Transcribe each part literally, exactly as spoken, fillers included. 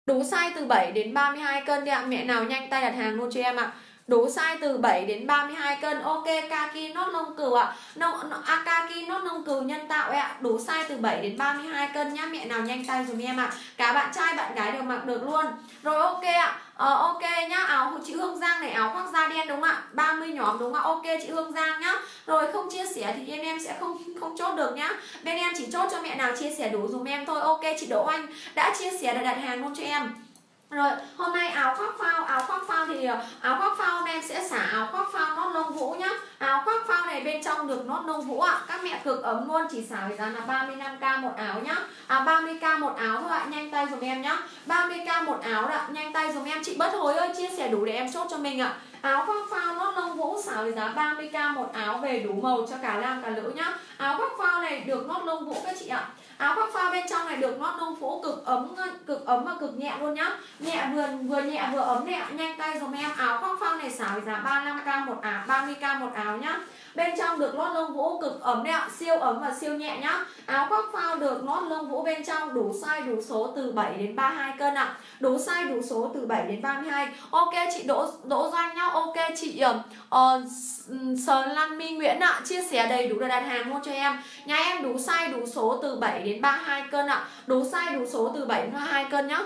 Đủ size từ bảy đến ba mươi hai cân đi ạ. Mẹ nào nhanh tay đặt hàng luôn cho em ạ. Đủ size từ bảy đến ba mươi hai cân. Ok, kaki nốt lông cừu ạ. No, no, à, kaki nốt lông cừu nhân tạo ạ. Đủ size từ bảy đến ba mươi hai cân nhá. Mẹ nào nhanh tay dùm em ạ. Cả bạn trai bạn gái đều mặc được luôn. Rồi ok ạ. Ờ, ok nhá, áo của chị Hương Giang này, áo khoác da đen đúng không ạ? ba mươi nhóm đúng không ạ? Ok chị Hương Giang nhá. Rồi không chia sẻ thì bên em sẽ không không chốt được nhá. Bên em chỉ chốt cho mẹ nào chia sẻ đủ dùm em thôi. Ok chị Đỗ Anh đã chia sẻ để đặt hàng luôn cho em. Rồi, hôm nay áo khoác phao, áo khoác phao thì áo khoác phao hôm nay em sẽ xả áo khoác phao nót lông vũ nhá. Áo khoác phao này bên trong được nót lông vũ ạ. Các mẹ cực ấm luôn, chỉ xả với giá là ba mươi lăm k một áo nhá. À ba mươi k một áo thôi ạ, nhanh tay dùm em nhá. ba mươi k một áo ạ, nhanh tay dùm em. Chị Bất Hối ơi, chia sẻ đủ để em chốt cho mình ạ. Áo khoác phao nót lông vũ xả với giá ba mươi k một áo, về đủ màu cho cả nam cả nữ nhá. Áo khoác phao này được nót lông vũ các chị ạ. Áo khoác phao bên trong này được nót lông vũ cực ấm, cực ấm và cực nhẹ luôn nhá. Nhẹ vừa vừa nhẹ vừa ấm này ạ, nhanh tay dùm em. Áo khoác phao này xả với giá ba mươi lăm k một áo, ba mươi k một áo nhá. Bên trong được lót lông vũ cực ấm đấy ạ, siêu ấm và siêu nhẹ nhá. Áo khoác phao được lót lông vũ bên trong, đủ size đủ số từ bảy đến ba mươi hai cân ạ. Đủ size đủ số từ bảy đến ba mươi hai. Ok chị Đỗ Đỗ Doanh nhá. Ok chị uh, Sờ Lan My Nguyễn ạ, chia sẻ đầy đủ để đặt hàng luôn cho em. Nhà em đủ size đủ số từ bảy đến ba mươi hai cân ạ. Đủ size đủ số từ bảy đến ba mươi hai cân nhá.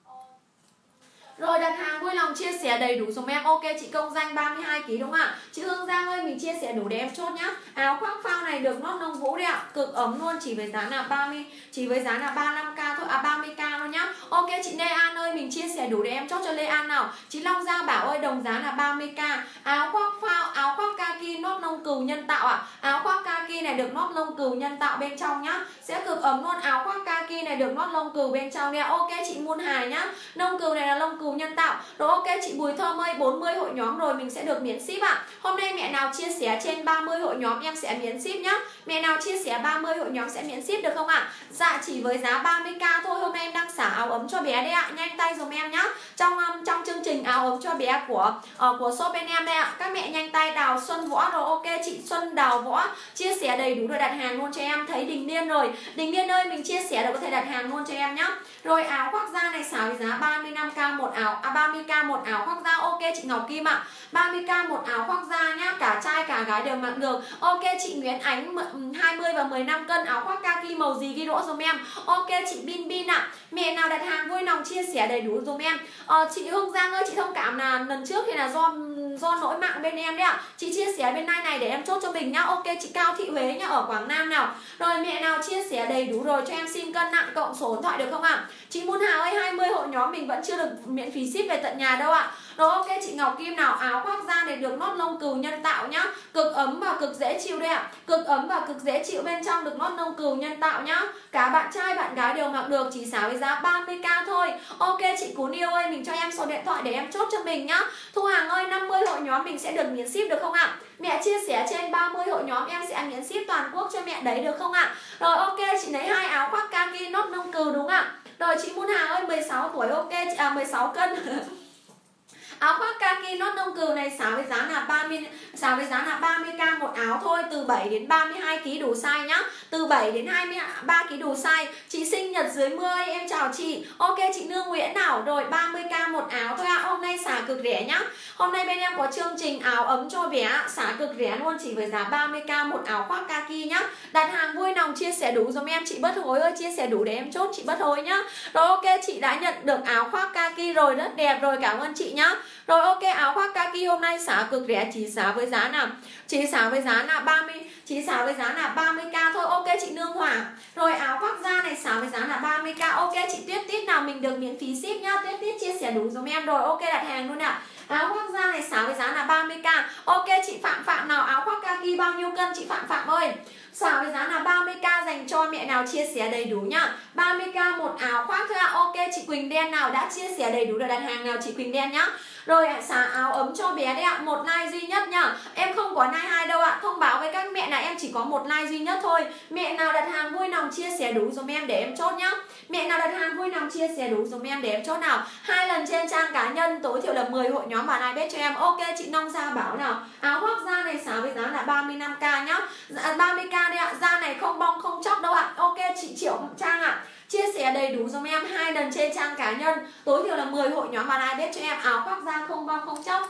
Rồi đặt hàng vui lòng chia sẻ đầy đủ dùm em. Ok chị Công Danh ba mươi hai ki lô gam đúng không ạ? Chị Hương Giang ơi mình chia sẻ đủ để em chốt nhá. Áo khoác phao này được nót lông vũ đấy ạ, cực ấm luôn, chỉ với giá là ba mươi, chỉ với giá là ba mươi lăm k thôi, à ba mươi k thôi nhá. Ok chị Lê An ơi mình chia sẻ đủ để em chốt cho Lê An nào. Chị Long Gia Bảo ơi đồng giá là ba mươi k. Áo khoác phao, áo khoác kaki nót lông cừu nhân tạo ạ. Áo khoác kaki này được nót lông cừu nhân tạo bên trong nhá, sẽ cực ấm luôn. Áo khoác kaki này được nót lông cừu bên trong nha. Ok chị Muôn Hà nhá. Lông cừu này là lông cừu nhân tạo. Rồi ok chị Bùi Thơm ơi, bốn mươi hội nhóm rồi mình sẽ được miễn ship ạ. Hôm nay mẹ nào chia sẻ trên ba mươi hội nhóm em sẽ miễn ship nhá. Mẹ nào chia sẻ ba mươi hội nhóm sẽ miễn ship được không ạ? Dạ chỉ với giá ba mươi k thôi. Hôm nay em đang xả áo ấm cho bé đấy ạ, nhanh tay dùm em nhá. Trong um, trong chương trình áo ấm cho bé của uh, của shop bên em đây ạ. Các mẹ nhanh tay. Đào Xuân Võ rồi, ok chị Xuân Đào Võ chia sẻ đầy đủ rồi đặt hàng luôn cho em. Thấy Đình Liên rồi. Đình Liên ơi mình chia sẻ được có thể đặt hàng luôn cho em nhá. Rồi áo khoác da này xả với giá ba mươi lăm k một áo, à ba mươi k một áo khoác da. Ok chị Ngọc Kim ạ. ba mươi k một áo khoác da nhá, cả trai cả gái đều mặc được. Ok chị Nguyễn Ánh hai mươi và mười lăm cân áo khoác kaki màu gì ghi rõ dùm em. Ok chị Bin Bin ạ. Mẹ nào đặt hàng vui lòng chia sẻ đầy đủ dùm em. Ờ, chị Hương Giang ơi chị thông cảm là lần trước thì là do do lỗi mạng bên em đấy ạ. Chị chia sẻ bên này này để em chốt cho mình nhá. Ok chị Cao Thị Huế nhá, ở Quảng Nam nào. Rồi mẹ nào chia sẻ đầy đủ rồi cho em xin cân nặng cộng số điện thoại được không ạ? Chị Muôn Hà ơi, hai mươi hội nhóm mình vẫn chưa được miễn phí ship về tận nhà đâu ạ. Rồi ok chị Ngọc Kim nào. Áo khoác da này được nót lông cừu nhân tạo nhá, cực ấm và cực dễ chịu đây ạ. Cực ấm và cực dễ chịu, bên trong được nót lông cừu nhân tạo nhá. Cả bạn trai bạn gái đều mặc được, chỉ xả với giá ba mươi k thôi. Ok chị Cú Niêu ơi mình cho em số điện thoại để em chốt cho mình nhá. Thu Hàng ơi năm mươi hội nhóm mình sẽ được miễn ship được không ạ? Mẹ chia sẻ trên ba mươi hội nhóm em sẽ miễn ship toàn quốc cho mẹ đấy được không ạ? Rồi ok chị lấy hai áo khoác kaki nót lông cừu đúng ạ. Rồi chị Muôn Hà ơi mười sáu tuổi, ok chị à mười sáu cân. Áo khoác kaki nót lông cừu này xả với giá là ba mươi, xả với giá là ba mươi k một áo thôi, từ bảy đến ba mươi hai ki lô gam đủ size nhá. Từ bảy đến hai mươi ba ki lô gam đủ size. Chị sinh nhật dưới mưa ơi, em chào chị. Ok chị Nương Nguyễn nào. Rồi ba mươi k một áo thôi ạ. À. Hôm nay xả cực rẻ nhá. Hôm nay bên em có chương trình áo ấm cho bé, xả cực rẻ luôn, chỉ với giá ba mươi k một áo khoác kaki nhá. Đặt hàng vui lòng chia sẻ đủ giùm em. Chị Bất Hối ơi chia sẻ đủ để em chốt chị Bất Hối nhá. Rồi ok chị đã nhận được áo khoác kaki rồi, rất đẹp rồi, cảm ơn chị nhá. Rồi ok áo khoác kaki hôm nay xả cực rẻ, chỉ xả với giá nào, chỉ xả với giá là ba mươi, chỉ xả với giá là ba mươi k thôi. Ok chị Nương Hòa. Rồi áo khoác da này xả với giá là ba mươi k. Ok chị Tuyết Tít nào mình được miễn phí ship nhá. Tuyết Tít chia sẻ đủ giùm em rồi. Ok đặt hàng luôn ạ. Áo khoác da này xả với giá là ba mươi k. Ok chị Phạm Phạm nào. Áo khoác kaki bao nhiêu cân chị Phạm Phạm ơi? Xả với giá là ba mươi k dành cho mẹ nào chia sẻ đầy đủ nhá. ba mươi k một áo khoác thôi ạ. Ok chị Quỳnh Đen nào đã chia sẻ đầy đủ để đặt hàng nào chị Quỳnh Đen nhá. Rồi xả áo ấm cho bé đấy ạ, một like duy nhất nhá. Em không có like hai đâu ạ. Thông báo với các mẹ là em chỉ có một like duy nhất thôi. Mẹ nào đặt hàng vui lòng chia sẻ đủ dùm em để em chốt nhá. Mẹ nào đặt hàng vui lòng chia sẻ đủ dùm em để em chốt nào. Hai lần trên trang cá nhân tối thiểu là mười hội nhóm vào like bet cho em. Ok chị Nông Gia Bảo nào. Áo khoác da này xả với giá là ba mươi lăm k nhá. ba mươi k đây ạ. Da này không bong không chóc đâu ạ. Ok chị Triệu Trang ạ. Chia sẻ đầy đủ dùm em hai lần trên trang cá nhân, tối thiểu là mười hội nhóm bạn ai biết cho em. Áo khoác da không bong không chóc.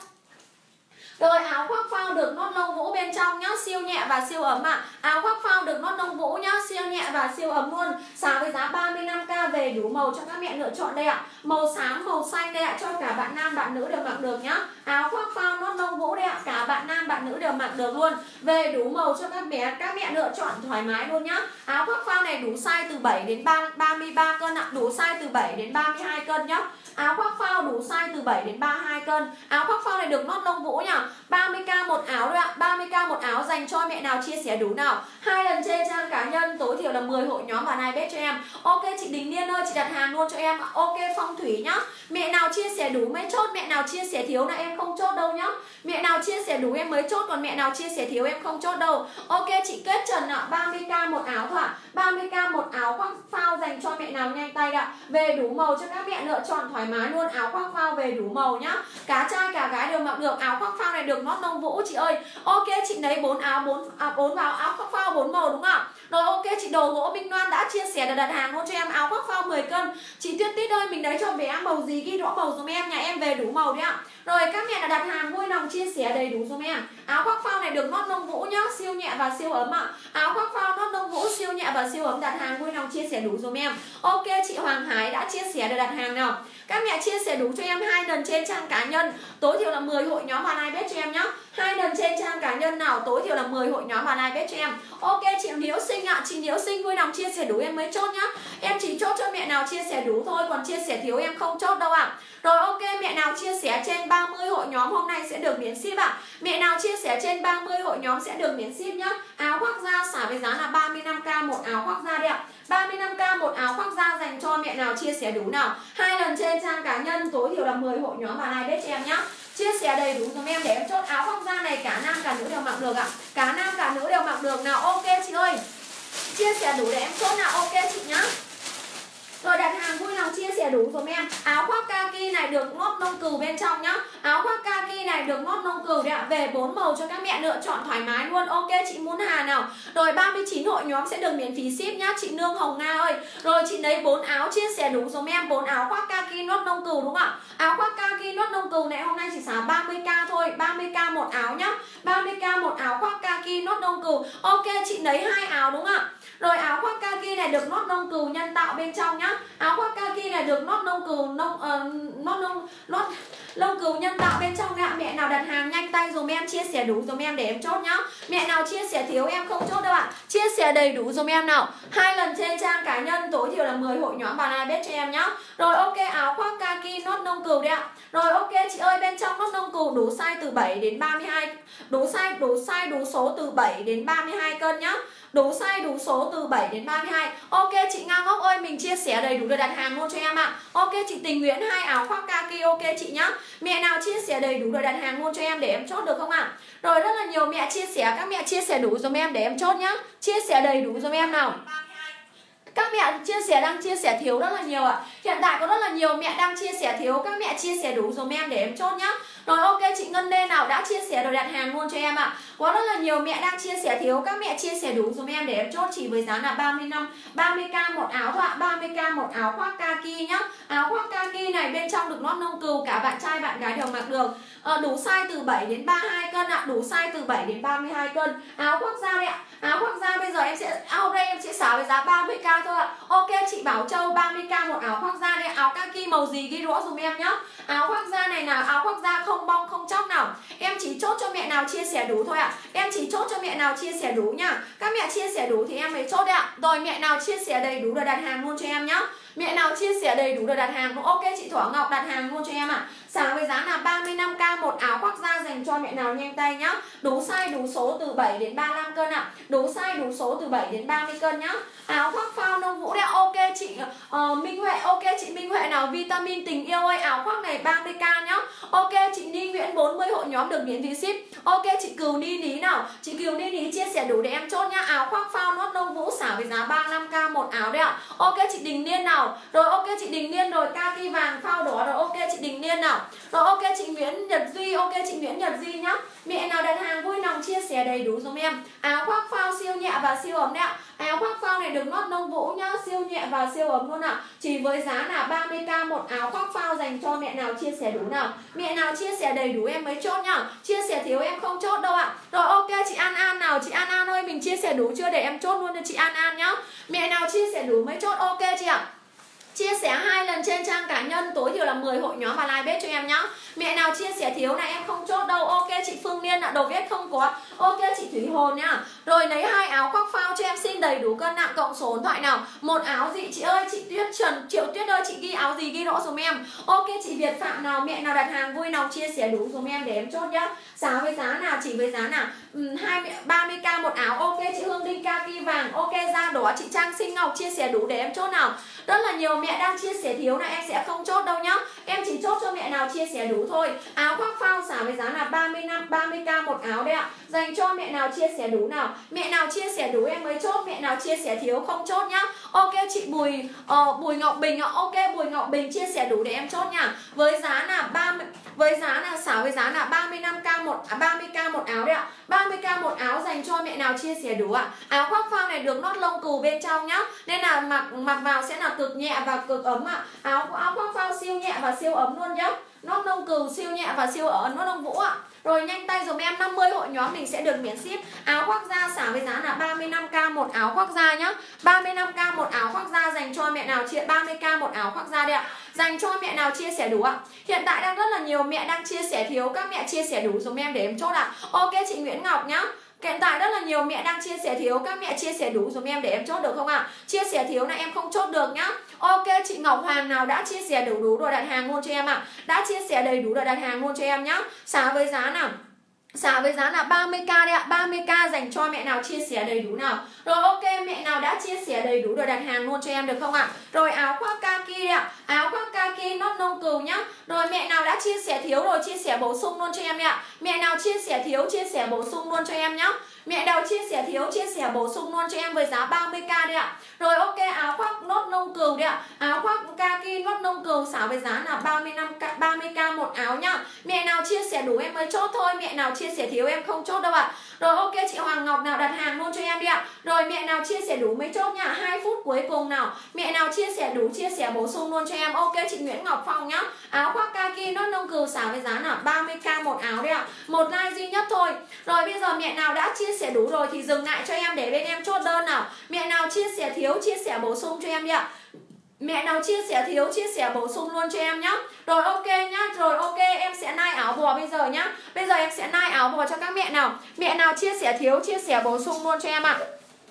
Rồi áo khoác phao được nốt lông vũ bên trong nhá, siêu nhẹ và siêu ấm ạ. À. Áo khoác phao được nốt lông vũ nhá, siêu nhẹ và siêu ấm luôn. Giá với giá ba mươi lăm k, về đủ màu cho các mẹ lựa chọn đây ạ. À. Màu xám, màu xanh đây ạ, à, cho cả bạn nam bạn nữ đều mặc được nhá. Áo khoác phao nốt lông vũ đây ạ, à. Cả bạn nam bạn nữ đều mặc được luôn. Về đủ màu cho các bé, các mẹ lựa chọn thoải mái luôn nhá. Áo khoác phao này đủ size từ bảy đến ba mươi ba cân ạ, à. Đủ size từ bảy đến ba mươi hai cân nhá. Áo khoác phao đủ size từ bảy đến ba mươi hai cân. Áo khoác phao này được nốt lông vũ nhá. ba mươi k một áo thôi ạ. ba mươi k một áo dành cho mẹ nào chia sẻ đủ nào. Hai lần trên trang cá nhân, tối thiểu là mười hội nhóm và này bếp cho em. Ok chị Đình Liên ơi, chị đặt hàng luôn cho em. Ok Phong Thủy nhá. Mẹ nào chia sẻ đủ mới chốt, mẹ nào chia sẻ thiếu là em không chốt đâu nhá. Mẹ nào chia sẻ đủ em mới chốt, còn mẹ nào chia sẻ thiếu em không chốt đâu. Ok chị Kết Trần ạ, ba mươi k một áo thôi ạ. ba mươi k một áo khoác phao dành cho mẹ nào nhanh tay ạ. Về đủ màu cho các mẹ lựa chọn thoải mái luôn. Áo khoác phao về đủ màu nhá. Cả trai cả gái đều mặc được. Áo khoác phao này được nốt lông vũ chị ơi. Ok chị lấy bốn áo bốn à, bốn vào áo khoác phao bốn màu đúng không ạ? Rồi ok chị Đồ Gỗ Minh Loan đã chia sẻ để đặt hàng luôn cho em áo khoác phao mười cân. Chị Tuyết Tít ơi, mình lấy cho bé màu gì ghi rõ màu dùm em, nhà em về đủ màu đấy ạ. Rồi các mẹ là đặt hàng vui lòng chia sẻ đầy đủ dùm em. Áo khoác phao này được nốt lông vũ nhá, siêu nhẹ và siêu ấm ạ. Áo khoác phao nốt lông vũ siêu nhẹ và siêu ấm, đặt hàng vui lòng chia sẻ đủ dùm em. Ok chị Hoàng Hải đã chia sẻ để đặt hàng nào. Các mẹ chia sẻ đủ cho em hai lần trên trang cá nhân, tối thiểu là mười hội nhóm và like bet cho em nhá. Hai lần trên trang cá nhân nào, tối thiểu là mười hội nhóm và like bet cho em. Ok chị Liễu Sinh ạ, à, chị Liễu Sinh vui lòng chia sẻ đủ em mới chốt nhá. Em chỉ chốt cho mẹ nào chia sẻ đủ thôi, còn chia sẻ thiếu em không chốt đâu ạ. À. Rồi ok, mẹ nào chia sẻ trên ba mươi hội nhóm hôm nay sẽ được miễn ship ạ. À. Mẹ nào chia sẻ trên ba mươi hội nhóm sẽ được miễn ship nhá. Áo khoác da xả với giá là ba mươi lăm k một áo khoác da đấy ạ. ba mươi lăm k một áo khoác da dành cho mẹ nào chia sẻ đủ nào. Hai lần trên trang cá nhân, tối thiểu là mười hội nhóm và like bet cho em nhá. Chia sẻ đầy đủ dùm em để em chốt. Áo khoác da này cả nam cả nữ đều mặc được ạ. Cả nam cả nữ đều mặc được nào. Ok chị ơi, chia sẻ đủ để em chốt nào. Ok chị nhá. Rồi đặt hàng vui lòng chia sẻ đủ dùm em. Áo khoác kaki này được nốt lông cừu bên trong nhá. Áo khoác kaki này được nốt lông cừu đấy ạ. Về bốn màu cho các mẹ lựa chọn thoải mái luôn. Ok chị Muốn Hà nào. Rồi ba mươi chín hội nhóm sẽ được miễn phí ship nhá. Chị Nương Hồng Nga ơi. Rồi chị lấy bốn áo chia sẻ đủ dùm em. bốn áo khoác kaki nốt lông cừu đúng không ạ? Áo khoác kaki nốt lông cừu này hôm nay chỉ giá ba mươi k thôi. ba mươi k một áo nhá. ba mươi k một áo khoác kaki nốt lông cừu. Ok chị lấy hai áo đúng không ạ? Rồi áo khoác kaki này được nốt lông cừu nhân tạo bên trong nhá. Áo khoác kaki này được nốt lông cừu nông uh, nốt lông nốt lông cừu nhân tạo bên trong ạ. Mẹ nào đặt hàng nhanh tay dùm em, chia sẻ đủ dùm em để em chốt nhá. Mẹ nào chia sẻ thiếu em không chốt đâu ạ. Chia sẻ đầy đủ dùm em nào. Hai lần trên trang cá nhân, tối thiểu là mười hội nhóm và like bet cho em nhá. Rồi ok, áo khoác kaki nốt lông cừu đấy ạ. Rồi ok chị ơi, bên trong nốt lông cừu đủ size từ bảy đến ba mươi hai, đủ size đủ size đủ số từ bảy đến ba mươi hai cân nhá. Đủ size đủ số từ bảy đến ba mươi hai. Ok chị Nga Ngốc ơi, mình chia sẻ đầy đủ để đặt hàng luôn cho em ạ. Ok chị Tình Nguyễn hai áo khoác kaki ok chị nhá. Mẹ nào chia sẻ đầy đủ để đặt hàng luôn cho em để em chốt được không ạ? Rồi rất là nhiều mẹ chia sẻ, các mẹ chia sẻ đủ dùm em để em chốt nhá. Chia sẻ đầy đủ dùm em nào. Các mẹ chia sẻ đang chia sẻ thiếu rất là nhiều ạ. Hiện tại có rất là nhiều mẹ đang chia sẻ thiếu, các mẹ chia sẻ đủ dùm em để em chốt nhá. Rồi ok chị Ngân Lê nào đã chia sẻ rồi đặt hàng luôn cho em ạ. Có rất là nhiều mẹ đang chia sẻ thiếu, các mẹ chia sẻ đủ dùm em để em chốt chỉ với giá là ba mươi lăm ba mươi k một áo thôi ạ. ba mươi k một áo khoác kaki nhá. Áo khoác kaki này bên trong được nốt lông cừu, cả bạn trai bạn gái đều mặc được. À, đủ size từ bảy đến ba mươi hai cân ạ, đủ size từ bảy đến ba mươi hai cân. Áo khoác da đây ạ. Áo khoác da bây giờ em sẽ ao đây em sẽ xả với giá ba mươi k thôi ạ. Ok chị Bảo Châu ba mươi k một áo khoác da đây, áo kaki màu gì ghi rõ dùm em nhá. Áo khoác da này là áo khoác da không bong không chóc nào. Em chỉ chốt cho mẹ nào chia sẻ đủ thôi ạ. Em chỉ chốt cho mẹ nào chia sẻ đủ nhá. Các mẹ chia sẻ đủ thì em mới chốt đấy ạ. Rồi mẹ nào chia sẻ đầy đủ để đặt hàng luôn cho em nhá. Mẹ nào chia sẻ đầy đủ để đặt hàng. Ok chị Thỏ Ngọc đặt hàng luôn cho em ạ. Giá với giá là ba mươi lăm k một áo khoác da dành cho mẹ nào nhanh tay nhá. Đủ size đủ số từ bảy đến ba mươi lăm cân ạ. Đủ size đủ số từ bảy đến ba mươi cân nhá. Áo khoác phao nông vũ đấy. Ok chị uh, Minh Huệ, ok chị Minh Huệ nào vitamin tình yêu ơi, áo khoác này ba mươi k nhá. Ok chị Ni Nguyễn bốn mươi hội nhóm được miễn phí ship. Ok chị Cừu Ni Lý nào. Chị Cừu Ni Lý chia sẻ đủ để em chốt nhá. Áo khoác phao nốt nông vũ xả với giá ba mươi lăm k một áo đấy ạ. Ok chị Đình Liên nào. Rồi ok chị Đình Liên rồi, kaki vàng phao đỏ rồi. Ok chị Đình Liên nào. Rồi ok chị Nguyễn Nhật Duy, ok chị Nguyễn Nhật Duy nhá. Mẹ nào đặt hàng vui lòng chia sẻ đầy đủ dùm em. Áo khoác phao siêu nhẹ và siêu ấm đấy ạ. Áo khoác phao này được nót lông vũ nhá, siêu nhẹ và siêu ấm luôn ạ. Chỉ với giá là ba mươi k một áo khoác phao dành cho mẹ nào chia sẻ đủ nào. Mẹ nào chia sẻ đầy đủ em mới chốt nhá. Chia sẻ thiếu em không chốt đâu ạ. Rồi ok chị An An nào, chị An An ơi mình chia sẻ đủ chưa để em chốt luôn cho chị An An nhá. Mẹ nào chia sẻ đủ mới chốt, ok chị ạ. Chia sẻ hai lần trên trang cá nhân tối thiểu là mười hội nhóm và live bếp cho em nhá. Mẹ nào chia sẻ thiếu này em không chốt đâu. Ok chị Phương Liên ạ, đầu viết không có. Ok chị Thủy Hồn nhá. Rồi lấy hai áo khoác phao cho em xin đầy đủ cân nặng cộng số điện thoại nào. Một áo gì chị ơi, chị Tuyết Trần Triệu Tuyết ơi, chị ghi áo gì ghi rõ dùm em. Ok chị Việt Phạm nào, mẹ nào đặt hàng vui nào chia sẻ đủ dùm em để em chốt nhá. Giá với giá nào, chỉ với giá nào um, ba mươi k một áo. Ok chị Hương Đinh kaki vàng. Ok da đỏ chị Trang Sinh Ngọc chia sẻ đủ để em chốt nào. Rất là nhiều mẹ đang chia sẻ thiếu này em sẽ không chốt đâu nhá. Em chỉ chốt cho mẹ nào chia sẻ đủ thôi. Áo khoác phao xả với giá là ba mươi năm ba mươi k một áo đấy ạ. Dành cho mẹ nào chia sẻ đủ nào. Mẹ nào chia sẻ đủ em mới chốt, mẹ nào chia sẻ thiếu không chốt nhá. Ok chị Bùi uh, Bùi Ngọc Bình ạ. Ok Bùi Ngọc Bình chia sẻ đủ để em chốt nha. Với giá là ba mươi với giá là xả với giá là ba mươi lăm k một à, ba mươi k một áo đấy ạ. ba mươi k một áo dành cho mẹ nào chia sẻ đủ ạ. Áo khoác phao này được nót lông cừu bên trong nhá. Nên là mặc mặc vào sẽ là cực nhẹ và cực ấm ạ. Áo áo khoác phao siêu nhẹ và siêu ấm luôn nhá. Nót lông cừu siêu nhẹ và siêu ấm, nót lông vũ ạ. Rồi nhanh tay dùm em năm mươi hội nhóm mình sẽ được miễn ship. Áo khoác da xả với giá là ba mươi lăm k một áo khoác da nhá. ba mươi lăm k một áo khoác da dành cho mẹ nào chia ba mươi k một áo khoác da đấy ạ. Dành cho mẹ nào chia sẻ đủ ạ. Hiện tại đang rất là nhiều mẹ đang chia sẻ thiếu, các mẹ chia sẻ đủ dùm em để em chốt ạ. Ok chị Nguyễn Ngọc nhá. Hiện tại rất là nhiều mẹ đang chia sẻ thiếu, các mẹ chia sẻ đủ dùm em để em chốt được không ạ? Chia sẻ thiếu này em không chốt được nhá. Ok chị Ngọc Hoàng nào đã chia sẻ đủ đủ rồi đặt hàng luôn cho em ạ. Đã chia sẻ đầy đủ rồi đặt hàng luôn cho em nhá. Xả với giá nào? Xả với giá là ba mươi k đấy ạ. ba mươi k dành cho mẹ nào chia sẻ đầy đủ nào. Rồi ok mẹ nào đã chia sẻ đầy đủ rồi đặt hàng luôn cho em được không ạ? Rồi áo khoác kaki đấy ạ. Áo khoác kaki nót lông cừu nhá. Rồi mẹ nào đã chia sẻ thiếu rồi chia sẻ bổ sung luôn cho em đấy ạ. Mẹ nào chia sẻ thiếu chia sẻ bổ sung luôn cho em nhá. Mẹ nào chia sẻ thiếu chia sẻ bổ sung luôn cho em với giá ba mươi k đấy ạ. Rồi ok áo khoác nốt lông cừu đấy ạ. Áo khoác kaki nốt lông cừu xả với giá là ba mươi lăm k ba mươi k một áo nhá. Mẹ nào chia sẻ đủ em mới chốt thôi, mẹ nào chia sẻ thiếu em không chốt đâu ạ. Rồi ok chị Hoàng Ngọc nào đặt hàng luôn cho em đi ạ. Rồi mẹ nào chia sẻ đủ mới chốt nha. Hai phút cuối cùng nào. Mẹ nào chia sẻ đủ chia sẻ bổ sung luôn cho em. Ok chị Nguyễn Ngọc Phong nhá. Áo khoác kaki nốt lông cừu xả với giá là ba mươi k một áo đấy ạ. Một like duy nhất thôi. Rồi bây giờ mẹ nào đã chia sẻ đủ rồi thì dừng lại cho em để bên em chốt đơn nào. Mẹ nào chia sẻ thiếu chia sẻ bổ sung cho em đi ạ. Mẹ nào chia sẻ thiếu chia sẻ bổ sung luôn cho em nhá. Rồi ok nhá. Rồi ok em sẽ nai áo bò bây giờ nhá. Bây giờ em sẽ nai áo bò cho các mẹ nào. Mẹ nào chia sẻ thiếu chia sẻ bổ sung luôn cho em ạ.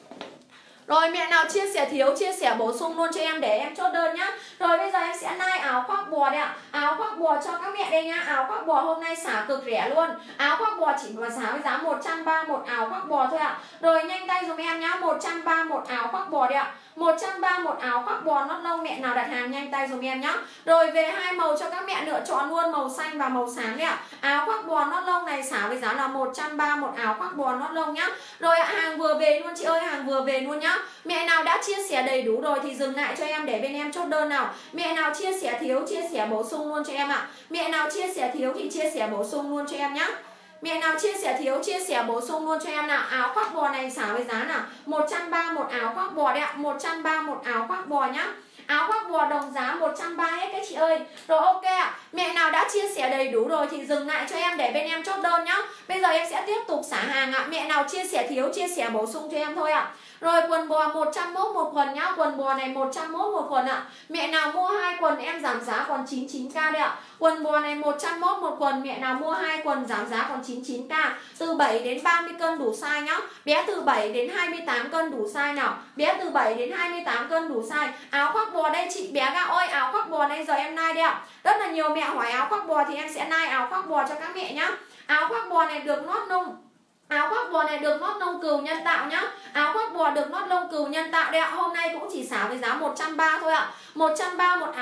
Rồi mẹ nào chia sẻ thiếu chia sẻ bổ sung luôn cho em để em chốt đơn nhá. Rồi bây giờ em sẽ nai áo khoác bò đây ạ. Áo khoác bò cho các mẹ đây nhá. Áo khoác bò hôm nay xả cực rẻ luôn. Áo khoác bò chỉ mà xả với giá một trăm ba mươi một áo khoác bò thôi ạ. Rồi nhanh tay dùm em nhá. một trăm ba mươi một áo khoác bò đây ạ. một trăm ba mươi một áo khoác bò nót lông, mẹ nào đặt hàng nhanh tay dùm em nhá. Rồi về hai màu cho các mẹ lựa chọn luôn, màu xanh và màu sáng đấy ạ. Áo khoác bò nót lông này xả với giá là một trăm ba mươi một áo khoác bò nót lông nhá. Rồi ạ, hàng vừa về luôn chị ơi, hàng vừa về luôn nhá. Mẹ nào đã chia sẻ đầy đủ rồi thì dừng lại cho em để bên em chốt đơn nào. Mẹ nào chia sẻ thiếu chia sẻ bổ sung luôn cho em ạ. Mẹ nào chia sẻ thiếu thì chia sẻ bổ sung luôn cho em nhá. Mẹ nào chia sẻ thiếu chia sẻ bổ sung luôn cho em nào. Áo khoác bò này xả với giá nào một trăm ba mươi một áo khoác bò đấy ạ. một trăm ba mươi một áo khoác bò nhá. Áo khoác bò đồng giá một trăm ba mươi hết các chị ơi. Rồi ok ạ. Mẹ nào đã chia sẻ đầy đủ rồi thì dừng lại cho em để bên em chốt đơn nhá. Bây giờ em sẽ tiếp tục xả hàng ạ. Mẹ nào chia sẻ thiếu chia sẻ bổ sung cho em thôi ạ. Rồi quần bò một trăm mốt một quần nhá. Quần bò này một trăm mốt một quần ạ. Mẹ nào mua hai quần em giảm giá còn chín mươi chín k đấy ạ. Quần bò này một trăm mốt một quần, mẹ nào mua hai quần giảm giá còn chín mươi chín k. Từ bảy đến ba mươi cân đủ size nhá. Bé từ bảy đến hai mươi tám cân đủ size nào. Bé từ bảy đến hai mươi tám cân đủ size. Áo khoác bò đây chị bé gạo ơi, áo khoác bò này giờ em nai đây ạ. Rất là nhiều mẹ hỏi áo khoác bò thì em sẽ nai áo khoác bò cho các mẹ nhá. Áo khoác bò này được nót nung. Áo khoác bò này được nót lông cừu nhân tạo nhá. Áo khoác bò được nót lông cừu nhân tạo đây ạ. Hôm nay cũng chỉ xả với giá một trăm ba mươi thôi ạ. một trăm ba mươi một áo khoác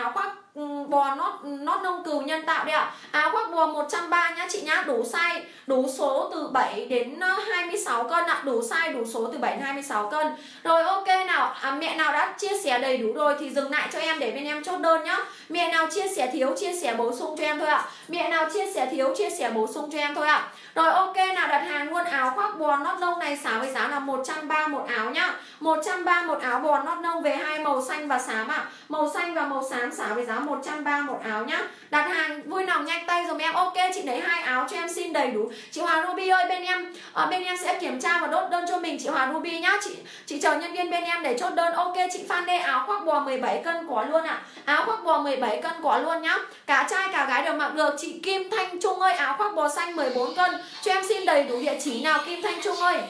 bò nót nót nông cừu nhân tạo đây ạ. Áo khoác bò một trăm ba mươi nhá chị nhá, đủ size, đủ số từ bảy đến hai mươi sáu cân ạ, đủ size đủ số từ bảy đến hai mươi sáu cân. Rồi ok nào, à, mẹ nào đã chia sẻ đầy đủ rồi thì dừng lại cho em để bên em chốt đơn nhá. Mẹ nào chia sẻ thiếu chia sẻ bổ sung cho em thôi ạ. Mẹ nào chia sẻ thiếu chia sẻ bổ sung cho em thôi ạ. Rồi ok nào, đặt hàng luôn áo khoác bò nót nông này xả với giá là một trăm ba mươi một áo nhá. một trăm ba mươi một áo bò nót nông về hai màu xanh và xám ạ. Màu xanh và màu xám xả với giá một trăm ba mươi một áo nhá. Đặt hàng vui lòng nhanh tay dùm em. Ok chị lấy hai áo cho em xin đầy đủ. Chị Hòa Ruby ơi, bên em ở bên em sẽ kiểm tra và đốt đơn cho mình chị Hòa Ruby nhá. Chị chị chờ nhân viên bên em để chốt đơn. Ok chị Phan Đê, áo khoác bò mười bảy cân có luôn ạ. Áo khoác bò mười bảy cân có luôn nhá. Cả trai cả gái đều mặc được. Chị Kim Thanh Trung ơi, áo khoác bò xanh mười bốn cân. Cho em xin đầy đủ địa chỉ nào Kim Thanh Trung ơi.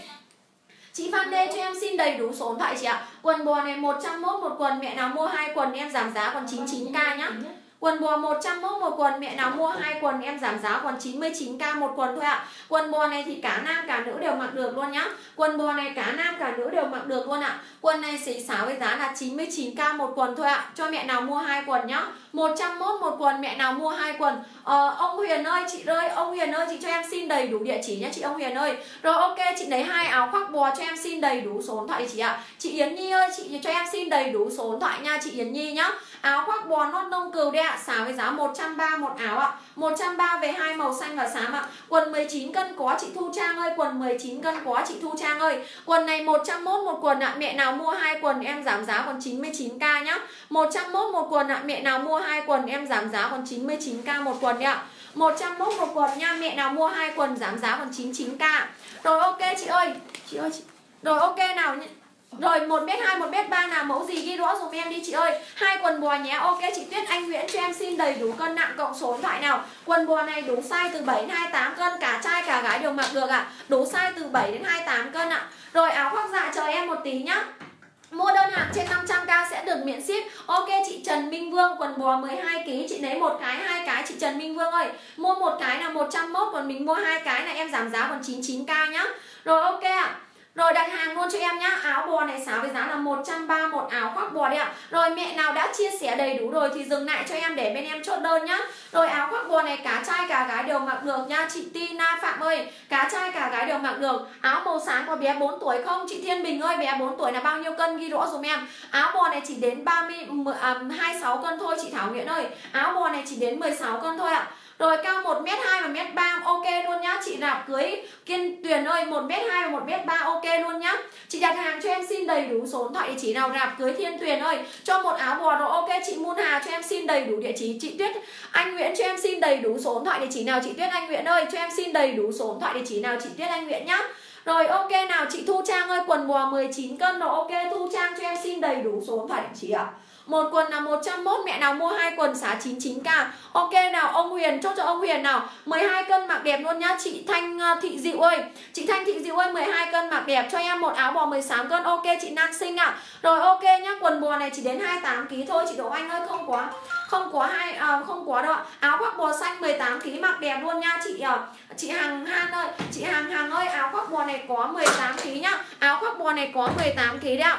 Chị Phan Đê cho em xin đầy đủ số điện thoại chị ạ. Quần bò này một trăm mốt một quần, mẹ nào mua hai quần em giảm giá còn chín mươi chín k nhá. Quần bò một trăm mốt một quần, mẹ nào mua hai quần em giảm giá còn chín mươi chín k một quần thôi ạ. Quần bò này thì cả nam cả nữ đều mặc được luôn nhá. Quần bò này cả nam cả nữ đều mặc được luôn ạ. Quần này sẽ xả với giá là chín mươi chín k một quần thôi ạ. Cho mẹ nào mua hai quần nhá. một trăm mốt một quần, mẹ nào mua hai quần. Ờ, ông Huyền ơi, chị ơi, ông Huyền ơi, chị cho em xin đầy đủ địa chỉ nhá chị ông Huyền ơi. Rồi ok, chị lấy hai áo khoác bò cho em xin đầy đủ số điện thoại chị ạ. Chị Yến Nhi ơi, chị cho em xin đầy đủ số điện thoại nha chị Yến Nhi nhá. Áo khoác bò nót nông cừu đây ạ, xả với giá một trăm ba mươi một áo ạ. một trăm ba mươi về hai màu xanh và xám ạ. Quần mười chín cân có chị Thu Trang ơi, quần mười chín cân có chị Thu Trang ơi. Quần này một trăm mốt một quần ạ, mẹ nào mua hai quần em giảm giá còn chín mươi chín k nhá. một trăm mốt một quần ạ, mẹ nào mua hai quần em giảm giá còn chín mươi chín k một quần đấy ạ. một trăm mốt một quần nha, mẹ nào mua hai quần giảm giá còn chín mươi chín k. Rồi ok chị ơi, chị ơi chị. Rồi ok nào. Rồi một mét hai, một mét ba nào mẫu gì ghi rõ dùm em đi chị ơi. Hai quần bò nhé. Ok chị Tuyết Anh Nguyễn cho em xin đầy đủ cân nặng cộng số điện thoại nào. Quần bò này đủ size từ bảy đến hai mươi tám cân, cả trai cả gái đều mặc được ạ. À. Đủ size từ bảy đến hai mươi tám cân ạ. À. Rồi áo khoác dạ chờ em một tí nhá. Mua đơn hàng trên năm trăm k sẽ được miễn ship. Ok chị Trần Minh Vương, quần bò mười hai ki lô gam, chị lấy một cái, hai cái chị Trần Minh Vương ơi. Mua một cái là một trăm mốt, còn mình mua hai cái là em giảm giá còn chín mươi chín k nhá. Rồi ok ạ. À. Rồi đặt hàng luôn cho em nhá. Áo bò này xả với giá là một trăm ba mươi mốt áo khoác bò đấy ạ. Rồi mẹ nào đã chia sẻ đầy đủ rồi thì dừng lại cho em để bên em chốt đơn nhá. Rồi áo khoác bò này cả trai cả gái đều mặc được nha chị Tina Phạm ơi. Cả trai cả gái đều mặc được. Áo màu xám có bé bốn tuổi không? Chị Thiên Bình ơi, bé bốn tuổi là bao nhiêu cân ghi rõ dùm em. Áo bò này chỉ đến ba mươi à, hai mươi sáu cân thôi chị Thảo Nguyễn ơi. Áo bò này chỉ đến mười sáu cân thôi ạ. Rồi cao một mét hai và một mét ba ok luôn nhá. Chị Rạp Cưới Kiên Tuyền ơi, một mét hai và một mét ba ok luôn nhá. Chị đặt hàng cho em xin đầy đủ số điện thoại địa chỉ nào. Rạp Cưới Thiên Tuyền ơi, cho một áo bò rồi ok. Chị Moon Hà cho em xin đầy đủ địa chỉ. Chị Tuyết Anh Nguyễn cho em xin đầy đủ số điện thoại địa chỉ nào. Chị Tuyết Anh Nguyễn ơi, cho em xin đầy đủ số điện thoại địa chỉ nào chị Tuyết Anh Nguyễn nhá. Rồi ok nào chị Thu Trang ơi, quần bò mười chín cân rồi ok. Thu Trang cho em xin đầy đủ số điện thoại địa chỉ ạ. Một quần là một trăm mốt, mẹ nào mua hai quần xả chín mươi chín k. Ok nào, ông Huyền chốt cho ông Huyền nào. mười hai cân mặc đẹp luôn nhá. Chị Thanh Thị Diệu ơi, chị Thanh Thị Diệu ơi, mười hai cân mặc đẹp cho em một áo bò mười sáu cân. Ok chị Nan Sinh ạ. À. Rồi ok nhá, quần bò này chỉ đến hai mươi tám ki lô gam thôi chị Đỗ Anh ơi, không quá. Không quá hai à, không quá đâu ạ. Áo khoác bò xanh mười tám ki lô gam mặc đẹp luôn nha chị uh, chị Hằng Han ơi, chị Hằng Hằng ơi, áo khoác bò này có mười tám ki lô gam nhá. Áo khoác bò này có mười tám ki lô gam đấy ạ.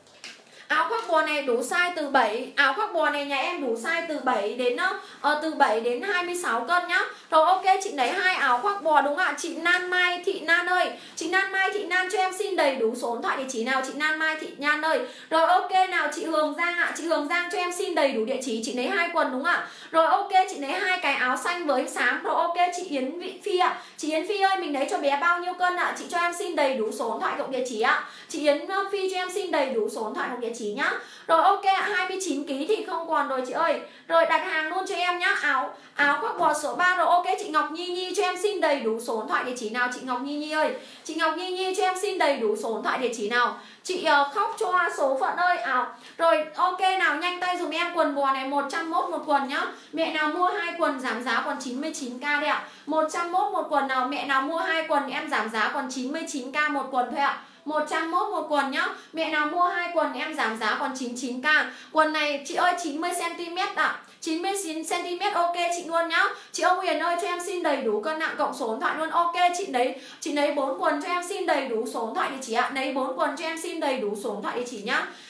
Áo khoác bò này đủ size từ bảy, áo khoác bò này nhà em đủ size từ bảy đến uh, từ bảy đến hai mươi sáu cân nhá. Rồi ok chị lấy hai áo khoác bò đúng ạ. Chị Nan Mai Thị Nan ơi, chị Nan Mai Thị Nan cho em xin đầy đủ số điện thoại địa chỉ nào chị Nan Mai Thị Nan ơi. Rồi ok nào chị Hường Giang ạ, chị Hường Giang cho em xin đầy đủ địa chỉ. Chị lấy hai quần đúng ạ. Rồi ok chị lấy hai cái áo xanh với xám. Rồi ok chị Yến Vị Phi ạ. Chị Yến Phi ơi, mình lấy cho bé bao nhiêu cân ạ? Chị cho em xin đầy đủ số điện thoại cộng địa chỉ ạ. Chị Yến Phi cho em xin đầy đủ số điện thoại cộng địa chỉ nhá. Rồi ok ạ, hai mươi chín ki lô gam thì không còn rồi chị ơi. Rồi đặt hàng luôn cho em nhá. Áo áo khoác bò số ba rồi ok. Chị Ngọc Nhi Nhi cho em xin đầy đủ số điện thoại địa chỉ nào chị Ngọc Nhi Nhi ơi. Chị Ngọc Nhi Nhi cho em xin đầy đủ số điện thoại địa chỉ nào. Chị uh, khóc cho số phận ơi. À, rồi ok nào, nhanh tay dùm em. Quần bò này một trăm mốt một quần nhá. Mẹ nào mua hai quần giảm giá còn chín mươi chín k đấy ạ. một trăm mốt một quần nào, mẹ nào mua hai quần em giảm giá còn chín mươi chín k một quần thôi ạ. một trăm mốt một quần nhá. Mẹ nào mua hai quần em giảm giá còn chín mươi chín k. Quần này chị ơi chín mươi xăng ti mét ạ. À. chín mươi chín xăng ti mét ok chị luôn nhá. Chị ông Huyền ơi cho em xin đầy đủ cân nặng cộng số điện thoại luôn. Ok chị lấy chị lấy bốn quần cho em xin đầy đủ số điện thoại địa chỉ ạ. Lấy bốn quần cho em xin đầy đủ số điện thoại địa chỉ nhá.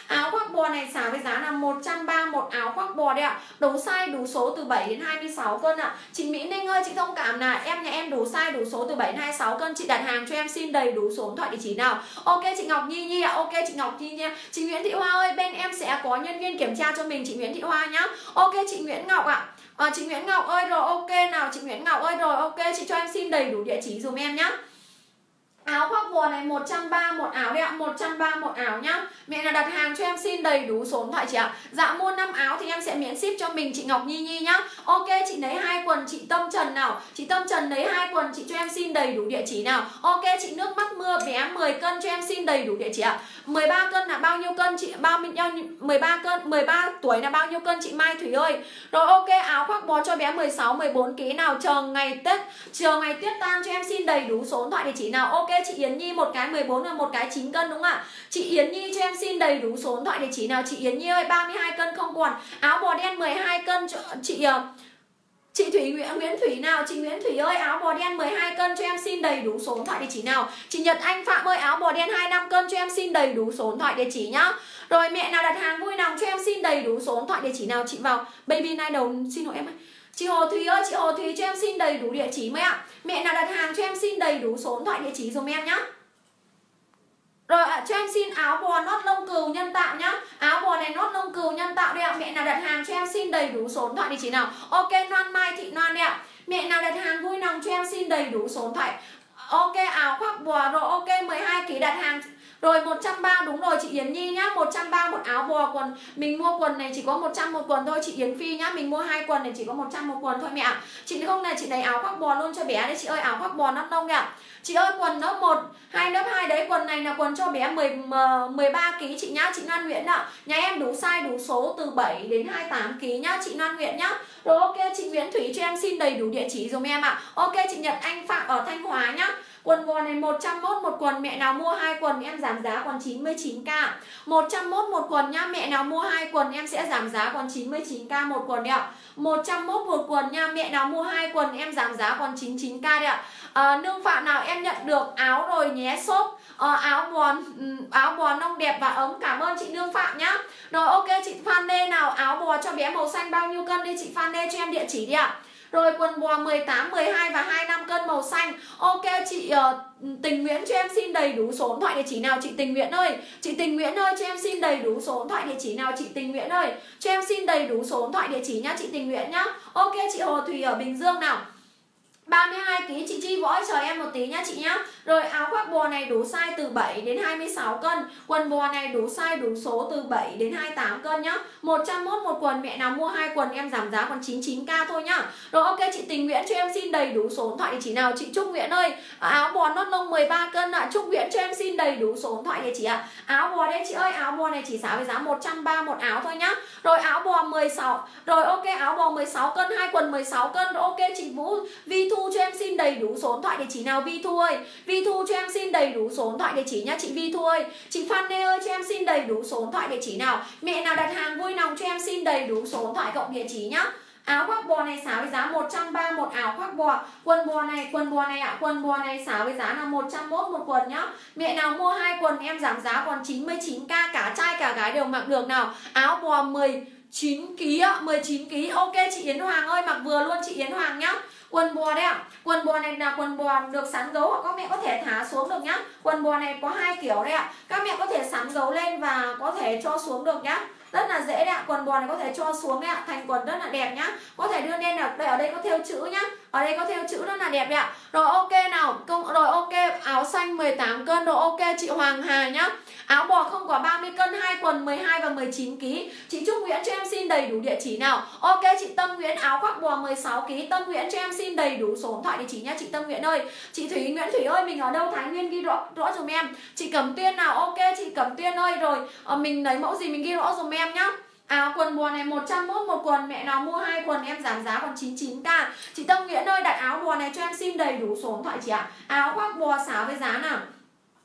Áo khoác bò này xả với giá là một trăm ba mươi một áo khoác bò đấy ạ. Đủ size đủ số từ bảy đến hai mươi sáu cân ạ. Chị Mỹ Ninh ơi, chị thông cảm là em nhà em đủ size đủ số từ bảy đến hai mươi sáu cân. Chị đặt hàng cho em xin đầy đủ số điện thoại địa chỉ nào. Ok chị Ngọc Nhi Nhi ạ. Ok chị Ngọc Nhi Nhi. Chị Nguyễn Thị Hoa ơi, bên em sẽ có nhân viên kiểm tra cho mình, chị Nguyễn Thị Hoa nhá. Ok chị Nguyễn Ngọc ạ. À, chị Nguyễn Ngọc ơi rồi, ok nào chị Nguyễn Ngọc ơi rồi, ok chị cho em xin đầy đủ địa chỉ dùm em nhá. Áo khoác bò này một trăm ba mươi một áo đấy ạ, một trăm ba mươi một áo nhá. Mẹ nào đặt hàng cho em xin đầy đủ số điện thoại chị ạ. Dạ mua năm áo thì em sẽ miễn ship cho mình, chị Ngọc Nhi Nhi nhá. Ok chị lấy hai quần, chị Tâm Trần nào. Chị Tâm Trần lấy hai quần, chị cho em xin đầy đủ địa chỉ nào. Ok chị Nước Mắt Mưa bé mười cân cho em xin đầy đủ địa chỉ ạ. mười ba cân là bao nhiêu cân chị? Bao nhiêu mười ba cân, mười ba tuổi là bao nhiêu cân chị Mai Thủy ơi. Rồi ok áo khoác bò cho bé mười sáu mười bốn ký nào, chờ ngày Tết, chờ ngày Tết tan cho em xin đầy đủ số điện thoại địa chỉ nào. Ok chị Yến Nhi một cái mười bốn và một cái chín cân đúng không ạ? Chị Yến Nhi cho em xin đầy đủ số điện thoại địa chỉ nào. Chị Yến Nhi ơi, ba mươi hai cân không còn. Áo bò đen mười hai cân cho chị Chị Thủy Nguyễn, Nguyễn Thủy nào. Chị Nguyễn Thủy ơi, áo bò đen mười hai cân cho em xin đầy đủ số điện thoại địa chỉ nào. Chị Nhật Anh Phạm ơi, áo bò đen hai mươi lăm cân cho em xin đầy đủ số điện thoại địa chỉ nhá. Rồi mẹ nào đặt hàng vui lòng cho em xin đầy đủ số điện thoại địa chỉ nào. Chị vào Baby Night đầu xin lỗi em ơi. Chị Hồ Thúy ơi, chị Hồ Thúy cho em xin đầy đủ địa chỉ mới ạ. Mẹ nào đặt hàng cho em xin đầy đủ số điện thoại địa chỉ dùm em nhá. Rồi ạ, cho em xin áo bò nót lông cừu nhân tạo nhá. Áo bò này nót lông cừu nhân tạo đây ạ. Mẹ nào đặt hàng cho em xin đầy đủ số điện thoại địa chỉ nào. Ok Loan Mai Thị Loan đây ạ. Mẹ nào đặt hàng vui lòng cho em xin đầy đủ số điện thoại. Ok áo khoác bò rồi, ok mười hai ký đặt hàng. Rồi một trăm ba mươi đúng rồi chị Yến Nhi nhá, một trăm ba mươi một áo bò quần. Mình mua quần này chỉ có một trăm một quần thôi chị Yến Phi nhá, mình mua hai quần này chỉ có một trăm một quần thôi mẹ ạ. Chị không này chị lấy áo khoác bò luôn cho bé đấy chị ơi, áo khoác bò nót lông ạ. Chị ơi quần lớp một, hai lớp hai đấy, quần này là quần cho bé mười, mười ba ký chị nhá, chị Loan Nguyễn ạ. Nhà em đủ size đủ số từ bảy đến hai mươi tám ký nhá, chị Loan Nguyễn nhá. Rồi ok chị Nguyễn Thủy cho em xin đầy đủ địa chỉ dùm em ạ. Ok chị Nhật Anh Phạm ở Thanh Hóa nhá. Quần bò này một trăm mốt một quần, mẹ nào mua hai quần em giảm giá còn chín mươi chín k. một trăm mốt một quần nhá, mẹ nào mua hai quần em sẽ giảm giá còn chín mươi chín k một quần đấy ạ. một trăm mốt một quần nha, mẹ nào mua hai quần em giảm giá còn chín mươi chín k đấy ạ. À, Nương Phạm nào em nhận được áo rồi nhé shop. À, áo bò áo bò nông đẹp và ấm, cảm ơn chị Nương Phạm nhá. Rồi ok chị Phan Lê nào, áo bò cho bé màu xanh bao nhiêu cân đi chị Phan Lê cho em địa chỉ đi ạ. Rồi quần bò mười tám, mười hai và hai mươi lăm cân màu xanh. Ok chị uh, Tình Nguyễn cho em xin đầy đủ số điện thoại địa chỉ nào. Chị Tình Nguyễn ơi, chị Tình Nguyễn ơi cho em xin đầy đủ số điện thoại địa chỉ nào. Chị Tình Nguyễn ơi cho em xin đầy đủ số điện thoại địa chỉ nhá chị Tình Nguyễn nhá. Ok chị Hồ Thủy ở Bình Dương nào, ba mươi hai ký, chị Chi Võ chờ em một tí nhá chị nhá. Rồi áo khoác bò này đủ size từ bảy đến hai mươi sáu cân. Quần bò này đủ size đủ số từ bảy đến hai mươi tám cân nhá. một trăm mốt một quần, mẹ nào mua hai quần em giảm giá còn chín mươi chín k thôi nhá. Rồi ok chị Tình Nguyễn cho em xin đầy đủ số điện thoại địa chỉ nào. Chị Trúc Nguyễn ơi, áo bò nót lông mười ba cân ạ. À. Trúc Nguyễn cho em xin đầy đủ số điện thoại địa chỉ ạ. À. Áo bò đây chị ơi, áo bò này chỉ giá với giá một trăm ba mươi một áo thôi nhá. Rồi áo bò mười sáu. Rồi ok áo bò mười sáu cân, hai quần mười sáu cân. Rồi ok chị Vũ Vi Thu cho em xin đầy đủ số điện thoại địa chỉ nào. Vi Thu ơi, Vi Thu cho em xin đầy đủ số điện thoại địa chỉ nhá chị Vi Thu ơi. Chị Phan Lê ơi cho em xin đầy đủ số điện thoại địa chỉ nào. Mẹ nào đặt hàng vui lòng cho em xin đầy đủ số điện thoại cộng địa chỉ nhá. Áo khoác bò này xả với giá một trăm ba mươi mốt áo khoác bò. Quần bò này, quần bò này ạ, à, quần bò này xả với giá là một trăm mốt một quần nhá. Mẹ nào mua hai quần em giảm giá còn chín mươi chín k, cả trai cả gái đều mặc được nào. Áo bò mười chín ký ạ, mười chín ký. Ok chị Yến Hoàng ơi, mặc vừa luôn chị Yến Hoàng nhá. Quần bò đấy ạ. À. Quần bò này là quần bò được sắn gấu, hoặc các mẹ có thể thả xuống được nhá. Quần bò này có hai kiểu đấy ạ. À. Các mẹ có thể sắn gấu lên và có thể cho xuống được nhá. Rất là dễ đấy ạ. À. Quần bò này có thể cho xuống đấy ạ. À. Thành quần rất là đẹp nhá. Có thể đưa lên là đây, ở đây có thêu chữ nhá. Ở đây có thêu chữ rất là đẹp đấy ạ. À. Rồi ok nào. Công, rồi ok áo xanh mười tám cân. Rồi ok chị Hoàng Hà nhá. Áo bò không có ba mươi cân, hai quần mười hai và mười chín ký. Chị Trúc Nguyễn cho em xin đầy đủ địa chỉ nào. Ok chị Tâm Nguyễn, áo khoác bò mười sáu ký. Tâm Nguyễn cho em xin đầy đủ số điện thoại địa chỉ nhá chị Tâm Nguyễn ơi. Chị Thủy Nguyễn Thủy ơi, mình ở đâu Thái Nguyên ghi rõ rõ dùm em. Chị Cẩm Tuyên nào. Ok chị Cẩm Tuyên ơi, rồi à, mình lấy mẫu gì mình ghi rõ dùm em nhá. Áo quần bò này một trăm mốt một quần, mẹ nào mua hai quần em giảm giá còn chín mươi chín k. Chị Tâm Nguyễn ơi, đặt áo bò này cho em xin đầy đủ số điện thoại chị ạ. À. Áo khoác bò xả với giá nào.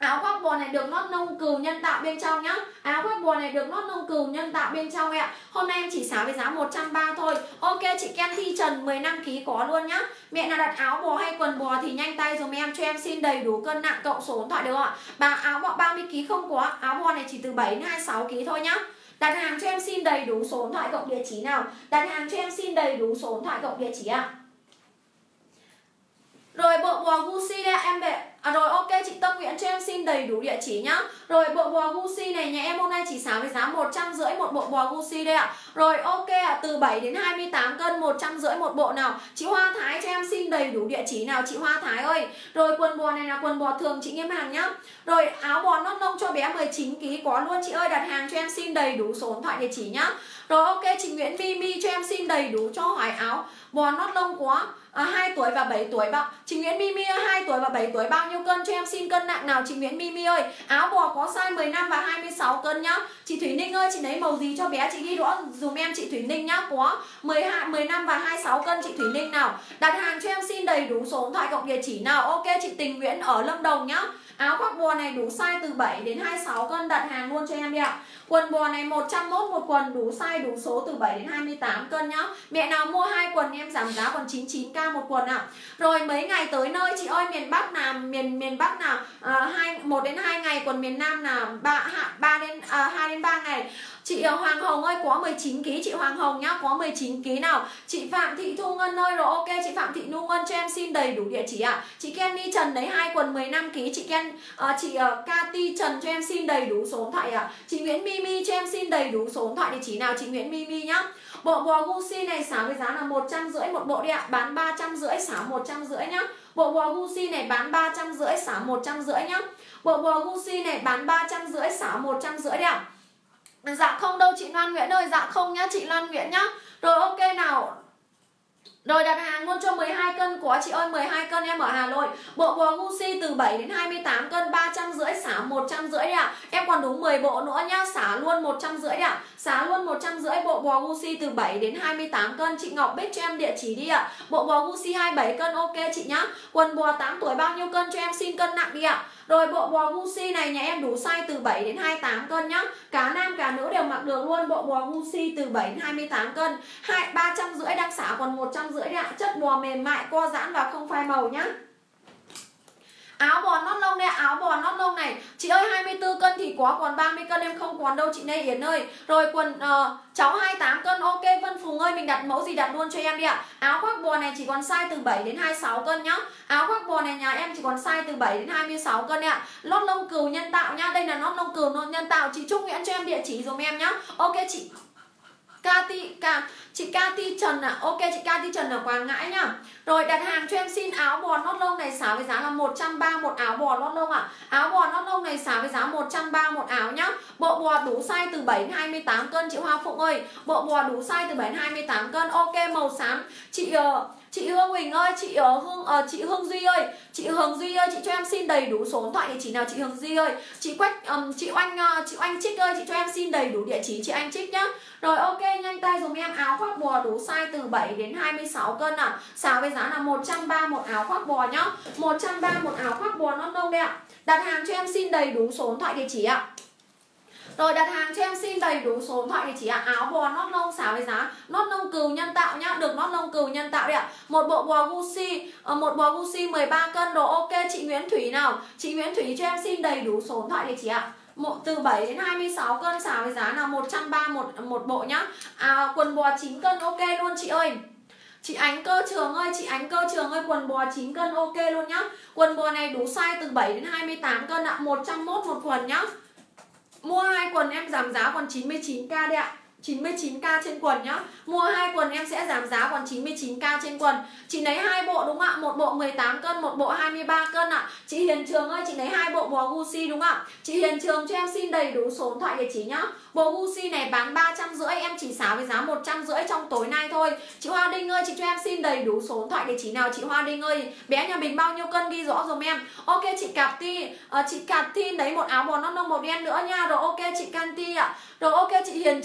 Áo khoác bò này được nót lông cừu nhân tạo bên trong nhá. Áo khoác bò này được nót lông cừu nhân tạo bên trong ạ. Hôm nay em chỉ xả với giá một trăm ba mươi thôi. Ok chị Ken Thi Trần mười lăm ki lô gam có luôn nhá. Mẹ nào đặt áo bò hay quần bò thì nhanh tay dùm em, cho em xin đầy đủ cân nặng cộng số điện thoại được không ạ? Bà áo bò ba mươi ki lô gam không có, áo bò này chỉ từ bảy đến hai mươi sáu ki lô gam thôi nhá. Đặt hàng cho em xin đầy đủ số điện thoại cộng địa chỉ nào. Đặt hàng cho em xin đầy đủ số điện thoại cộng địa chỉ ạ. Rồi bộ bò Gucci đây em về. À rồi ok chị Tâm Nguyễn cho em xin đầy đủ địa chỉ nhá. Rồi bộ bò Gucci này nhà em hôm nay chỉ xả với giá một trăm rưỡi một bộ bò Gucci đây ạ. À. Rồi ok ạ, à, từ bảy đến hai mươi tám cân một trăm rưỡi một bộ nào. Chị Hoa Thái cho em xin đầy đủ địa chỉ nào chị Hoa Thái ơi. Rồi quần bò này là quần bò thường chị Nghiêm Hàng nhá. Rồi áo bò nót lông cho bé mười chín ki lô gam có luôn chị ơi, đặt hàng cho em xin đầy đủ số điện thoại địa chỉ nhá. Rồi ok chị Nguyễn Mimi cho em xin đầy đủ cho hỏi áo bò nót lông có À, hai tuổi và bảy tuổi bao. Chị Nguyễn Mimi ơi, hai tuổi và bảy tuổi bao nhiêu cân cho em xin cân nặng nào chị Nguyễn Mimi ơi. Áo bò có size mười lăm và hai mươi sáu cân nhá. Chị Thủy Ninh ơi, chị lấy màu gì cho bé chị ghi rõ dùm em chị Thủy Ninh nhá. Có mười hai, mười lăm và hai mươi sáu cân chị Thủy Ninh nào. Đặt hàng cho em xin đầy đủ số điện thoại cộng địa chỉ nào. Ok chị Tình Nguyễn ở Lâm Đồng nhá. Áo khoác bò này đủ size từ bảy đến hai mươi sáu cân, đặt hàng luôn cho em đi ạ. Quần bò này một trăm mốt một quần, đủ size đủ số từ bảy đến hai mươi tám cân nhá. Mẹ nào mua hai quần em giảm giá còn chín mươi chín k một quần ạ. À. Rồi mấy ngày tới nơi chị ơi, miền Bắc nào miền miền Bắc nào à, hai một đến hai ngày, còn miền Nam nào ba ba đến à, hai đến ba ngày. Chị Hoàng Hồng ơi có mười chín ki lô gam chị Hoàng Hồng nhá, có mười chín ki lô gam nào. Chị Phạm Thị Thu Ngân ơi, rồi ok chị Phạm Thị Thu Ngân cho em xin đầy đủ địa chỉ ạ. À. Chị Kenny Trần lấy hai quần mười lăm ki lô gam, chị Ken uh, chị uh, Cathy Trần cho em xin đầy đủ số điện thoại ạ. À. Chị Nguyễn Mimi cho em xin đầy đủ số điện thoại địa chỉ nào chị Nguyễn Mimi nhá. Bộ bò Gucci này xả với giá là một trăm rưỡi một bộ đi ạ, à. Bán ba trăm rưỡi xả một trăm rưỡi nhá. Bộ bò Gucci này bán ba trăm rưỡi xả một trăm rưỡi nhá. Bộ bò Gucci này bán ba trăm rưỡi xả một trăm rưỡi đi ạ. À. Dạ không đâu chị Loan Nguyễn ơi, dạ không nhá chị Loan Nguyễn nhá. Rồi ok nào. Rồi đặt hàng luôn cho mười hai cân của chị ơi, mười hai cân em ở Hà Nội. Bộ bò Gucci từ bảy đến hai mươi tám cân, ba trăm rưỡi xả một trăm rưỡi ạ. À. Em còn đúng mười bộ nữa nhá, xả luôn một trăm rưỡi ạ. À. Xả luôn một trăm rưỡi bộ bò Gucci từ bảy đến hai mươi tám cân. Chị Ngọc Bích cho em địa chỉ đi ạ. À. Bộ bò Gucci hai mươi bảy cân ok chị nhá. Quần bò tám tuổi bao nhiêu cân cho em xin cân nặng đi ạ. À. Rồi bộ bò Gucci này nhà em đủ size từ bảy đến hai mươi tám cân nhá. Cả nam cả nữ đều mặc được luôn. Bộ bò Gucci từ bảy đến hai mươi tám cân, ba trăm rưỡi đang xả còn một trăm rưỡi ạ. Chất bò mềm mại, co giãn và không phai màu nhá. Áo bò nót lông đây, áo bò nót lông này. Chị ơi hai mươi tư cân thì có, còn ba mươi cân em không còn đâu chị Lê Yến ơi. Rồi quần uh, cháu hai mươi tám cân ok. Vân Phùng ơi mình đặt mẫu gì đặt luôn cho em đi ạ. Áo khoác bò này chỉ còn size từ bảy đến hai mươi sáu cân nhá. Áo khoác bò này nhà em chỉ còn size từ bảy đến hai mươi sáu cân ạ. Lót lông cừu nhân tạo nhá. Đây là lót lông cừu nhân tạo. Chị Trúc Nguyễn cho em địa chỉ dùm em nhá. Ok chị Cathy, Ca, chị Cathy Trần ạ. À. Ok chị Cathy Trần ở Quảng Ngãi nhá. Rồi đặt hàng cho em xin áo bò nót lông này xả với giá là một trăm ba mươi một áo bò nót lông ạ. À. Áo bò nót lông này xả với giá một trăm ba mươi một áo nhá. Bộ bò đủ size từ bảy đến hai mươi tám cân chị Hoa Phụng ơi. Bộ bò đủ size từ bảy đến hai mươi tám cân. Ok màu xám. Chị uh, chị Hương Huỳnh ơi, chị uh, Hương uh, chị Hương Duy ơi, chị Hương Duy ơi, chị cho em xin đầy đủ số điện thoại địa chỉ nào chị Hương Duy ơi. Chị Quách um, chị Oanh uh, chị Oanh Trích ơi, chị cho em xin đầy đủ địa chỉ chị Anh Trích nhá. Rồi ok nhanh tay dùm em áo khoác bò đủ size từ bảy đến hai mươi sáu cân ạ. À. Xả với giá là một trăm ba mươi một áo khoác bò nhá. một trăm ba mươi một áo khoác bò nót lông đây ạ. À. Đặt hàng cho em xin đầy đủ số điện thoại địa chỉ ạ. À. Rồi đặt hàng cho em xin đầy đủ số điện thoại địa chỉ ạ. À. Áo bò nót lông xả với giá nót lông cừu nhân tạo nhá, được nót lông cừu nhân tạo đấy ạ. À. Một bộ bò Gucci, một bò Gucci mười ba cân đồ ok chị Nguyễn Thủy nào. Chị Nguyễn Thủy cho em xin đầy đủ số điện thoại địa chỉ ạ. À. Một từ bảy đến hai mươi sáu cân xả với giá là một trăm ba mươi một một bộ nhá. À, quần bò chín cân ok luôn chị ơi. Chị Ánh Cơ Trường ơi, chị Ánh Cơ Trường ơi, quần bò chín cân ok luôn nhá. Quần bò này đủ size từ bảy đến hai mươi tám cân ạ, à, một trăm mốt một quần nhá. Mua hai quần em giảm giá còn chín mươi chín k đấy ạ. chín mươi chín k trên quần nhá. Mua hai quần em sẽ giảm giá còn chín mươi chín k trên quần. Chị lấy hai bộ đúng không ạ? Một bộ mười tám cân, một bộ hai mươi ba cân ạ. À. Chị Hiền Trường ơi, chị lấy hai bộ bò Gucci đúng không ạ? Chị Hiền Trường cho em xin đầy đủ số điện thoại địa chỉ nhá. Bộ Gucci này bán ba trăm rưỡi, em chỉ xả với giá một trăm rưỡi trong tối nay thôi. Chị Hoa Đinh ơi, chị cho em xin đầy đủ số điện thoại địa chỉ nào chị Hoa Đinh ơi. Bé nhà mình bao nhiêu cân ghi rõ dùm em. Ok chị Cạp Ti, uh, chị Cạp Ti lấy một áo bò nót lông màu đen nữa nha. Rồi ok chị Can Ti ạ. À. Rồi ok chị Hiền Trường cho em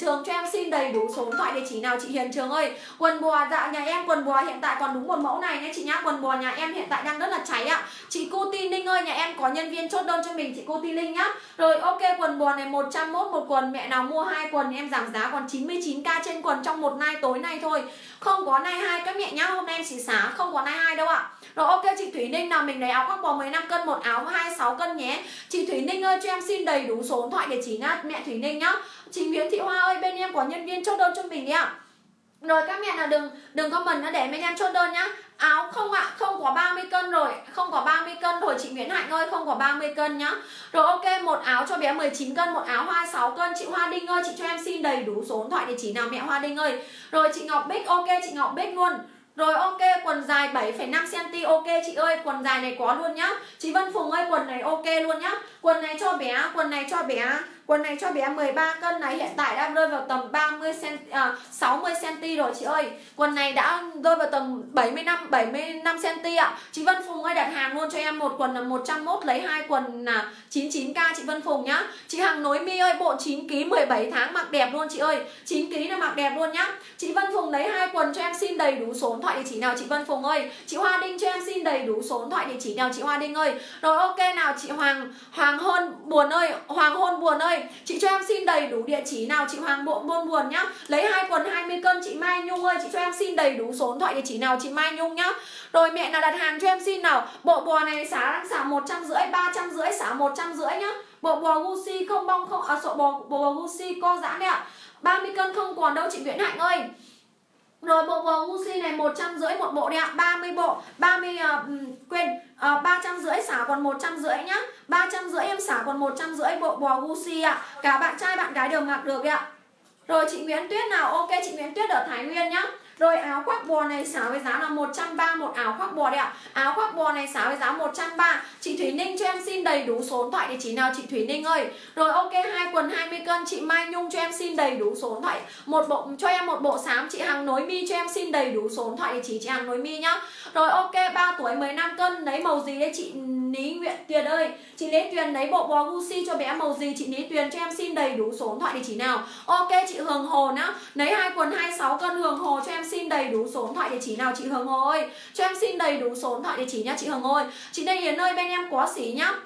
em xin đầy đủ số điện thoại địa chỉ nào chị Hiền Trường ơi. Quần bò, dạ nhà em quần bò hiện tại còn đúng một mẫu này nhé chị nhá. Quần bò nhà em hiện tại đang rất là cháy ạ. Chị Cô Ti Ninh ơi, nhà em có nhân viên chốt đơn cho mình, chị Cô Ti Ninh nhá. Rồi ok, quần bò này một trăm mốt một quần, mẹ nào mua hai quần em giảm giá còn chín mươi chín k trên quần trong một night tối nay thôi. Không có night hai các mẹ nhá, hôm nay em chỉ xả không có night hai đâu ạ. Rồi ok, chị Thủy Ninh nào mình lấy áo khoác bò mười lăm cân, một áo hai mươi sáu cân nhé. Chị Thủy Ninh ơi cho em xin đầy đủ số điện thoại địa chỉ nhá, mẹ Thủy Ninh nhá. Chị Nguyễn Thị Hoa ơi, bên em có nhân viên chốt đơn cho mình đi ạ. Rồi các mẹ nào đừng đừng comment nữa để bên em chốt đơn nhá. Áo không ạ, à, không có ba mươi cân rồi, không có ba mươi cân rồi chị Nguyễn Hạnh ơi, không có ba mươi cân nhá. Rồi ok, một áo cho bé mười chín cân, một áo hai mươi sáu cân. Chị Hoa Đinh ơi, chị cho em xin đầy đủ số điện thoại địa chỉ nào mẹ Hoa Đinh ơi. Rồi chị Ngọc Bích, ok chị Ngọc Bích luôn. Rồi ok, quần dài bảy phẩy năm xăng-ti-mét, ok chị ơi, quần dài này có luôn nhá. Chị Vân Phùng ơi, quần này ok luôn nhá. Quần này cho bé, quần này cho bé, quần này cho bé mười ba cân này, hiện tại đã rơi vào tầm ba mươi xăng-ti-mét, à, sáu mươi xăng-ti-mét rồi chị ơi. Quần này đã rơi vào tầm bảy mươi lăm, bảy mươi lăm xăng-ti-mét ạ. Chị Vân Phùng ơi đặt hàng luôn cho em một quần là một trăm mốt, lấy hai quần là chín mươi chín k chị Vân Phùng nhá. Chị Hằng Nối Mi ơi, bộ chín ki lô gam mười bảy tháng mặc đẹp luôn chị ơi. chín ki lô gam là mặc đẹp luôn nhá. Chị Vân Phùng lấy hai quần cho em xin đầy đủ số điện thoại địa chỉ nào chị Vân Phùng ơi. Chị Hoa Đinh cho em xin đầy đủ số điện thoại địa chỉ nào chị Hoa Đinh ơi. Rồi ok nào chị Hoàng Hoàng Hôn Buồn ơi, Hoàng Hôn Buồn ơi, chị cho em xin đầy đủ địa chỉ nào chị Hoàng Bộ Buôn Buồn nhá. Lấy hai quần hai mươi cân chị Mai Nhung ơi, chị cho em xin đầy đủ số điện thoại địa chỉ nào chị Mai Nhung nhá. Rồi mẹ nào đặt hàng cho em xin nào. Bộ bò này xả đang xả một trăm rưỡi, ba trăm rưỡi xả một trăm rưỡi nhá. Bộ bò Gucci không bong không à, sọ bò bộ bò Gucci co giãn đấy ạ. ba mươi cân không còn đâu chị Nguyễn Hạnh ơi. Rồi bộ bò Gucci này một trăm rưỡi một bộ đấy ạ, ba mươi bộ, ba mươi uh, quên uh, ba trăm rưỡi xả còn một trăm rưỡi nhá. ba trăm rưỡi em xả còn một trăm rưỡi bộ bò Gucci ạ. Cả bạn trai bạn gái đều mặc được đấy ạ. Rồi chị Nguyễn Tuyết nào, ok chị Nguyễn Tuyết ở Thái Nguyên nhá. Rồi áo khoác bò này xả với giá là một trăm ba mươi một áo khoác bò đấy ạ. Áo khoác bò này xả với giá một trăm ba mươi. Chị Thủy Ninh cho em xin đầy đủ số điện thoại địa chỉ nào chị Thủy Ninh ơi. Rồi ok, hai quần hai mươi cân chị Mai Nhung cho em xin đầy đủ số điện thoại. Một bộ cho em một bộ xám, chị Hằng Nối Mi cho em xin đầy đủ số điện thoại địa chỉ chị Hằng Nối Mi nhá. Rồi ok, ba tuổi mười lăm cân lấy màu gì đấy chị Lý Nguyện Tuyền ơi. Chị Lý Tuyền lấy bộ bò Gucci cho bé màu gì chị Lý Tuyền cho em xin đầy đủ số điện thoại địa chỉ nào. Ok chị Hường Hồ nhá. Lấy hai quần hai mươi sáu cân Hường Hồ cho em xin đầy đủ số điện thoại địa chỉ nào chị Hường Hồ ơi. Cho em xin đầy đủ số điện thoại địa chỉ nhá chị Hường Hồ ơi. Chị Lê Hiền ơi, bên em có xỉ nhá.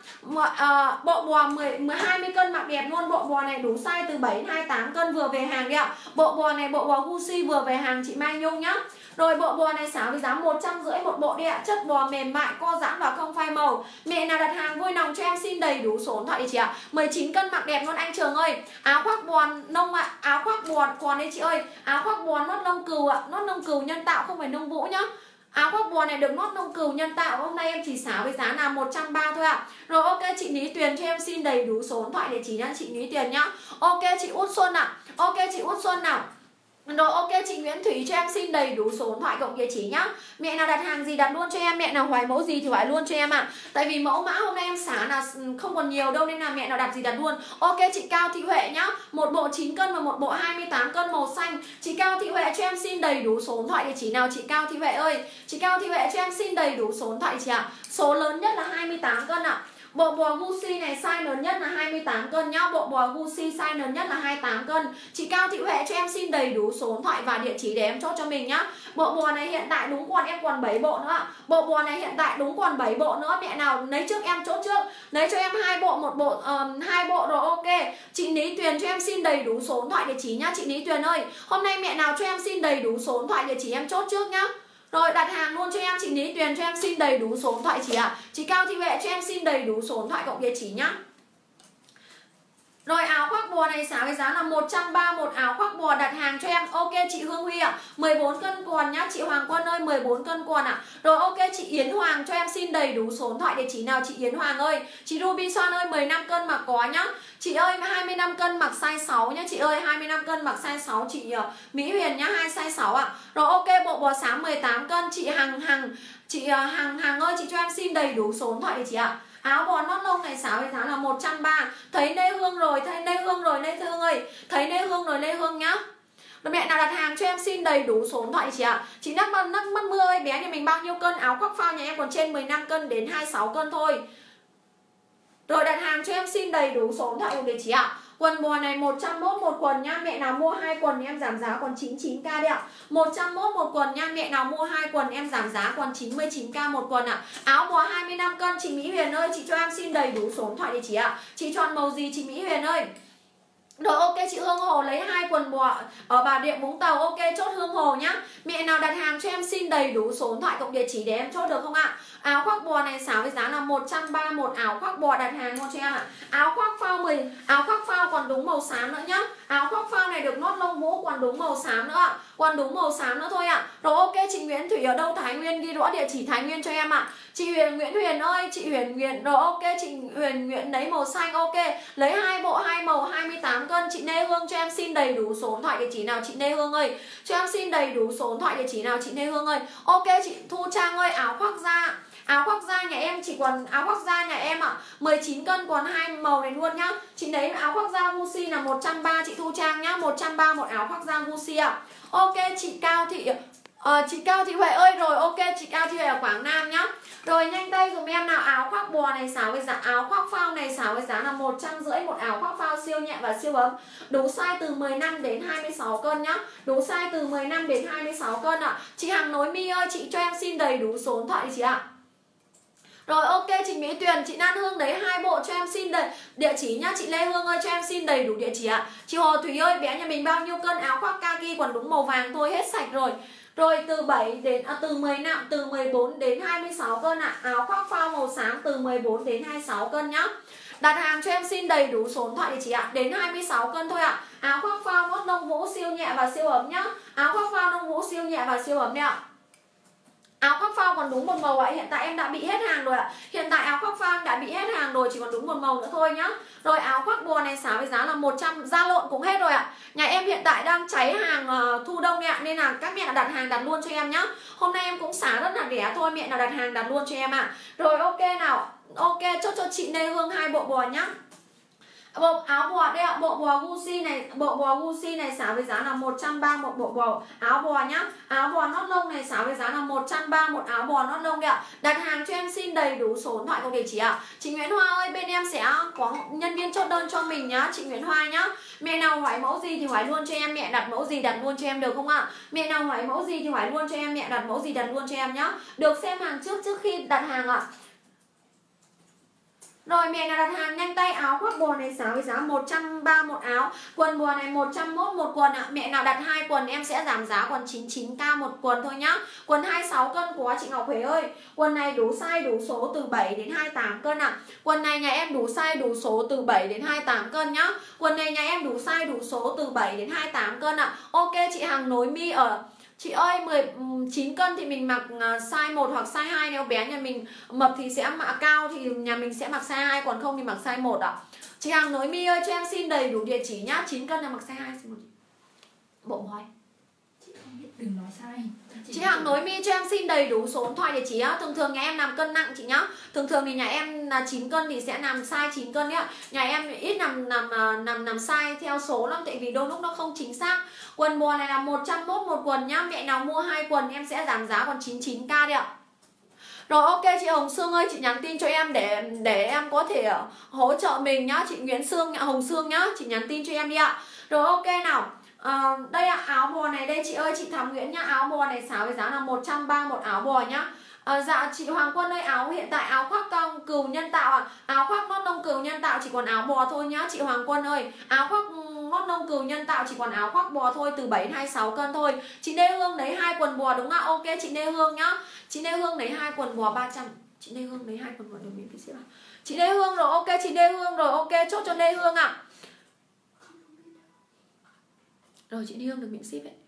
À, bộ bò mười, mười hai mươi cân mặc đẹp luôn. Bộ bò này đủ size từ bảy đến hai mươi tám cân vừa về hàng đi ạ. Bộ bò này bộ bò Gucci vừa về hàng chị Mai Nhung nhá. Rồi bộ bò này xả với giá một trăm rưỡi một bộ đi ạ. Chất bò mềm mại, co giãn và không phai màu. Mẹ nào đặt hàng vui lòng cho em xin đầy đủ số điện thoại địa chỉ ạ. mười chín cân mặc đẹp luôn anh Trường ơi. Áo khoác bò nông ạ, áo khoác bò còn đấy chị ơi. Áo khoác bò nót lông cừu ạ, nót lông cừu nhân tạo không phải lông vũ nhá. Áo khoác bò này được nót lông cừu nhân tạo, hôm nay em chỉ xả với giá là một trăm ba mươi thôi ạ. Rồi ok chị Lý Tuyền cho em xin đầy đủ số điện thoại địa chỉ nhá chị Lý Tuyền nhá. Ok chị Út Xuân ạ. Ok chị Út Xuân nào. Rồi ok chị Nguyễn Thủy cho em xin đầy đủ số điện thoại cộng địa chỉ nhá. Mẹ nào đặt hàng gì đặt luôn cho em, mẹ nào hoài mẫu gì thì hoài luôn cho em ạ. À. Tại vì mẫu mã hôm nay em xả là không còn nhiều đâu nên là mẹ nào đặt gì đặt luôn. Ok chị Cao Thị Huệ nhá. Một bộ chín cân và một bộ hai mươi tám cân màu xanh. Chị Cao Thị Huệ cho em xin đầy đủ số điện thoại địa chỉ nào chị Cao Thị Huệ ơi. Chị Cao Thị Huệ cho em xin đầy đủ số điện thoại chị ạ. À. Số lớn nhất là hai mươi tám cân ạ. À. Bộ bò Gucci này size lớn nhất là hai mươi tám cân nhá. Bộ bò Gucci size lớn nhất là hai mươi tám cân. Chị Cao Thị Huệ cho em xin đầy đủ số điện thoại và địa chỉ để em chốt cho mình nhá. Bộ bò này hiện tại đúng còn em còn bảy bộ nữa. Bộ bò này hiện tại đúng còn bảy bộ nữa. Mẹ nào lấy trước em chốt trước. Lấy cho em hai bộ, một bộ um, hai bộ rồi ok. Chị Lý Tuyền cho em xin đầy đủ số điện thoại địa chỉ nhá chị Lý Tuyền ơi. Hôm nay mẹ nào cho em xin đầy đủ số điện thoại địa chỉ em chốt trước nhá. Rồi đặt hàng luôn cho em, chị Lý Tuyền cho em xin đầy đủ số điện thoại chị ạ. À. Chị Cao Thị Huệ cho em xin đầy đủ số điện thoại cộng địa chỉ nhá. Rồi áo khoác bò này xả với giá là một trăm ba mươi một áo khoác bò, đặt hàng cho em. Ok chị Hương Huy ạ. À. mười bốn cân còn nhá. Chị Hoàng Quân ơi, mười bốn cân còn ạ. À. Rồi ok chị Yến Hoàng cho em xin đầy đủ số điện thoại địa chỉ nào chị Yến Hoàng ơi. Chị Ruby Son ơi, mười lăm cân mà có nhá. Chị ơi hai mươi lăm cân mặc size sáu nhá chị ơi, hai mươi lăm cân mặc size sáu chị uh, Mỹ Huyền nhá, hai size sáu ạ. À. Rồi ok bộ bò xám mười tám cân chị Hằng Hằng chị uh, Hằng Hằng ơi, chị cho em xin đầy đủ số điện thoại địa chỉ ạ. À. Áo bò nót lông này xả với giá là một trăm ba mươi. Thấy Lê Hương rồi, thấy Lê Hương rồi Lê Hương ơi. Thấy Lê Hương rồi Lê Hương nhá. Rồi mẹ nào đặt hàng cho em xin đầy đủ số điện thoại chị ạ. À. Chị Nắc Nắc Mắt Mưa ơi, bé nhà mình bao nhiêu cân? Áo khoác phao nhà em còn trên mười lăm cân đến hai mươi sáu cân thôi. Rồi đặt hàng cho em xin đầy đủ số điện thoại của địa chỉ ạ. À. Quần bò này một trăm mốt một quần nhá. Mẹ nào mua hai quần em giảm giá còn chín mươi chín k đấy ạ. một trăm mốt một quần nha. Mẹ nào mua hai quần em giảm giá còn chín mươi chín k một quần ạ. Áo bò hai mươi lăm cân. Chị Mỹ Huyền ơi, chị cho em xin đầy đủ số điện thoại địa chỉ ạ. Chị chọn màu gì chị Mỹ Huyền ơi? Rồi ok, chị Hương Hồ lấy hai quần bò ở Bà Rịa Vũng Tàu. Ok, chốt Hương Hồ nhá. Mẹ nào đặt hàng cho em xin đầy đủ số điện thoại cộng địa chỉ để em chốt được không ạ? Áo khoác bò này xả với giá là một trăm ba mươi mốt. Áo khoác bò đặt hàng luôn cho em ạ. Áo khoác phao mười, áo khoác phao còn đúng màu xám nữa nhá. Áo khoác phao này được nốt lông vũ còn đúng màu xám nữa ạ. Còn đúng màu xám nữa thôi ạ. Rồi ok, chị Nguyễn Thủy ở đâu Thái Nguyên ghi rõ địa chỉ Thái Nguyên cho em ạ. Chị Huyền Nguyễn Huyền ơi, chị Huyền Nguyễn. Rồi ok, chị Huyền Nguyễn lấy màu xanh. Ok, lấy hai bộ hai màu hai mươi tám cân. Chị Lê Hương cho em xin đầy đủ số điện thoại địa chỉ nào chị Lê Hương ơi. Cho em xin đầy đủ số điện thoại địa chỉ nào chị Lê Hương ơi. Ok, chị Thu Trang ơi, áo khoác da. Áo khoác da nhà em chỉ còn áo khoác da nhà em ạ, à, mười chín cân còn hai màu này luôn nhá. Chị lấy áo khoác da Gucci là một trăm ba mươi chị Thu Trang nhá, một trăm ba mươi một áo khoác da Gucci ạ. À. Ok, chị Cao Thị uh, chị Cao Thị Huệ ơi, rồi ok, chị Cao Thị Huệ ở Quảng Nam nhá. Rồi nhanh tay dùm em nào. Áo khoác bò này xáo với giá, áo khoác phao này xáo với giá là một trăm rưỡi một áo khoác phao siêu nhẹ và siêu ấm. Đủ size từ mười lăm đến hai mươi sáu cân nhá. Đủ size từ mười lăm đến hai mươi sáu cân ạ. À. Chị Hằng Nối Mi ơi, chị cho em xin đầy đủ số điện thoại chị ạ. À. Rồi ok, chị Mỹ Tuyền, chị Lan Hương đấy hai bộ cho em xin đầy địa chỉ nhá. Chị Lê Hương ơi cho em xin đầy đủ địa chỉ ạ. À. Chị Hồ Thủy ơi, bé nhà mình bao nhiêu cân áo khoác kaki còn đúng màu vàng thôi, hết sạch rồi. Rồi từ bảy đến à, từ mười lăm từ mười bốn đến hai mươi sáu cân ạ. À. Áo khoác phao màu sáng từ mười bốn đến hai mươi sáu cân nhá. Đặt hàng cho em xin đầy đủ số điện thoại địa chỉ ạ. À. Đến hai mươi sáu cân thôi ạ. À. Áo khoác phao nốt lông vũ siêu nhẹ và siêu ấm nhá. Áo khoác phao lông vũ siêu nhẹ và siêu ấm đấy ạ. À. Áo khoác phao còn đúng một màu ạ. Hiện tại em đã bị hết hàng rồi ạ. Hiện tại áo khoác phao đã bị hết hàng rồi, chỉ còn đúng một màu nữa thôi nhá. Rồi áo khoác bò này xả với giá là một trăm, da lộn cũng hết rồi ạ. Nhà em hiện tại đang cháy hàng uh, thu đông ạ, nên là các mẹ đặt hàng đặt luôn cho em nhá. Hôm nay em cũng xả rất là rẻ thôi, mẹ nào đặt hàng đặt luôn cho em ạ. Rồi ok nào. Ok, chốt cho chị Lê Hương hai bộ bò nhá. Bộ áo bò đây ạ, bộ bò Gucci này, bộ bò Gucci này xả với giá là một trăm ba mươi mốt bộ bò áo bò nhá. Áo bò nót lông này xả với giá là một trăm ba mươi mốt áo bò nót lông đấy ạ. Đặt hàng cho em xin đầy đủ số điện thoại cùng địa chỉ ạ. Chị Nguyễn Hoa ơi, bên em sẽ có nhân viên chốt đơn cho mình nhá, chị Nguyễn Hoa nhá. Mẹ nào hỏi mẫu gì thì hỏi luôn cho em, mẹ đặt mẫu gì đặt luôn cho em được không ạ? Mẹ nào hỏi mẫu gì thì hỏi luôn cho em, mẹ đặt mẫu gì đặt luôn cho em nhá. Được xem hàng trước trước khi đặt hàng ạ. Rồi mẹ nào đặt hàng nhanh tay. Áo khoác bò này xả với giá một trăm ba mươi mốt áo. Quần bò này một trăm mốt một quần ạ. À. Mẹ nào đặt hai quần em sẽ giảm giá còn chín mươi chín k một quần thôi nhá. Quần hai mươi sáu cân của chị Ngọc Huế ơi. Quần này đủ size đủ số từ bảy đến hai mươi tám cân ạ. À. Quần này nhà em đủ size đủ số từ bảy đến hai mươi tám cân nhá. Quần này nhà em đủ size đủ số từ bảy đến hai mươi tám cân ạ. À. Ok, chị Hằng Nối Mi ở chị ơi, mười chín cân thì mình mặc size một hoặc size hai. Nếu bé nhà mình mập thì sẽ mặc cao thì nhà mình sẽ mặc size hai, còn không thì mặc size một ạ. Chị Hằng Nối Mi ơi cho em xin đầy đủ địa chỉ nhá. chín cân là mặc size hai. Bộ bói. Chị không biết, đừng nói sai. Chị, chị Hằng Nối Mi cho em xin đầy đủ số điện thoại địa chỉ á. Thường thường nhà em làm cân nặng chị nhá. Thường thường thì nhà em là chín cân thì sẽ làm size chín cân nhá. Nhà em ít nằm nằm nằm nằm size theo số lắm, tại vì đôi lúc nó không chính xác. Quần bò này là một trăm mốt một quần nhá. Mẹ nào mua hai quần em sẽ giảm giá còn chín mươi chín k đi ạ. Rồi ok, chị Hồng Sương ơi, chị nhắn tin cho em để để em có thể hỗ trợ mình nhá. Chị Nguyễn Sương, Hồng Sương nhá, chị nhắn tin cho em đi ạ. Rồi ok nào. À, đây ạ, áo bò này đây chị ơi, chị Thắm Nguyễn nhá. Áo bò này xáo với giá là một trăm ba mươi mốt áo bò nhá. À, dạ chị Hoàng Quân ơi, áo hiện tại áo khoác cong cừu nhân tạo ạ. À. Áo khoác nót lông cừu nhân tạo chỉ còn áo bò thôi nhá chị Hoàng Quân ơi. Áo khoác nót lông cừu nhân tạo chỉ còn áo khoác bò thôi, từ bảy đến hai mươi sáu cân thôi. Chị Lê Hương lấy hai quần bò đúng ạ. Ok chị Lê Hương nhá. Chị Lê Hương lấy hai quần bò ba trăm. Chị Lê Hương lấy hai quần bò được miễn phí ship ạ. Chị Lê Hương rồi, ok chị Lê Hương rồi, ok chốt cho Lê Hương ạ. À. Rồi chị Lê Hương được miễn ship ấy.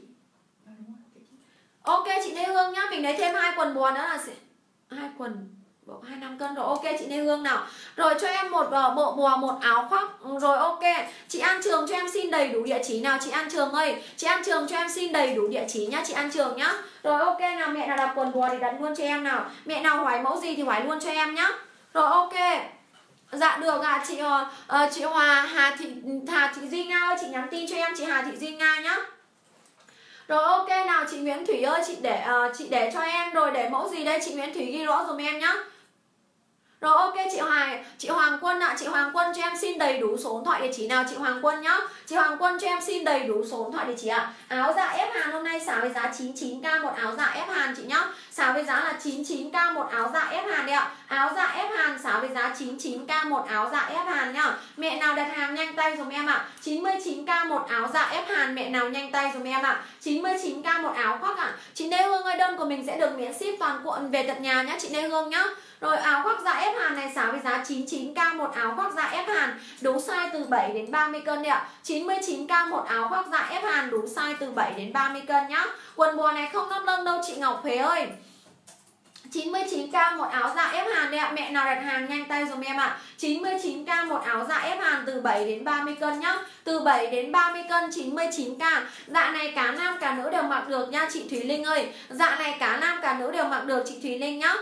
Ok chị Lê Hương nhá, mình lấy thêm hai quần bò nữa là hai quần bộ hai mươi lăm cân rồi. Ok chị Lê Hương nào. Rồi cho em một uh, bộ bò một áo khoác. Rồi ok. Chị An Trường cho em xin đầy đủ địa chỉ nào chị An Trường ơi. Chị An Trường cho em xin đầy đủ địa chỉ nhá chị An Trường nhá. Rồi ok nào, mẹ nào đặt quần bò thì đặt luôn cho em nào. Mẹ nào hỏi mẫu gì thì hỏi luôn cho em nhá. Rồi ok. Dạ được ạ. À, chị uh, chị Hòa Hà Thị Hà Thị Duy Nga ơi, chị nhắn tin cho em chị Hà Thị Duy Nga nhá. Rồi ok nào, chị Nguyễn Thủy ơi, chị để uh, chị để cho em rồi, để mẫu gì đây chị Nguyễn Thủy ghi rõ dùm em nhá. Rồi ok chị Hoàng, chị Hoàng Quân ạ, à, chị Hoàng Quân cho em xin đầy đủ số điện thoại địa chỉ nào chị Hoàng Quân nhá. Chị Hoàng Quân cho em xin đầy đủ số điện thoại địa chỉ ạ. À. Áo dạ ép Hàn hôm nay xả với giá chín mươi chín k một áo dạ ép Hàn chị nhá. Xả với giá là chín mươi chín k một áo dạ ép Hàn đấy ạ. Áo dạ ép Hàn xả với giá chín mươi chín k một áo dạ ép Hàn nhá. Mẹ nào đặt hàng nhanh tay giùm em ạ. À. chín mươi chín k một áo dạ ép Hàn, mẹ nào nhanh tay giùm em ạ. À. chín mươi chín k một áo khoác ạ. À. Chị Lê Hương ơi, đơn của mình sẽ được miễn ship toàn quận về tận nhà nhá chị Lê Hương nhá. Rồi áo khoác dạ ép Hàn này xả với giá chín mươi chín k một áo khoác dạ ép Hàn, đủ size từ bảy đến ba mươi cân đấy ạ. chín mươi chín k một áo khoác dạ ép Hàn, đủ size từ bảy đến ba mươi cân nhá. Quần bò này không nắp lông đâu chị Ngọc Huế ơi. chín mươi chín k một áo dạ ép Hàn đấy ạ. Mẹ nào đặt hàng nhanh tay giùm em ạ. chín mươi chín k một áo dạ ép Hàn từ bảy đến ba mươi cân nhá. Từ bảy đến ba mươi cân chín mươi chín k. Dạ này cả nam cả nữ đều mặc được nha chị Thúy Linh ơi. Dạ này cả nam cả nữ đều mặc được chị Thúy Linh nhá.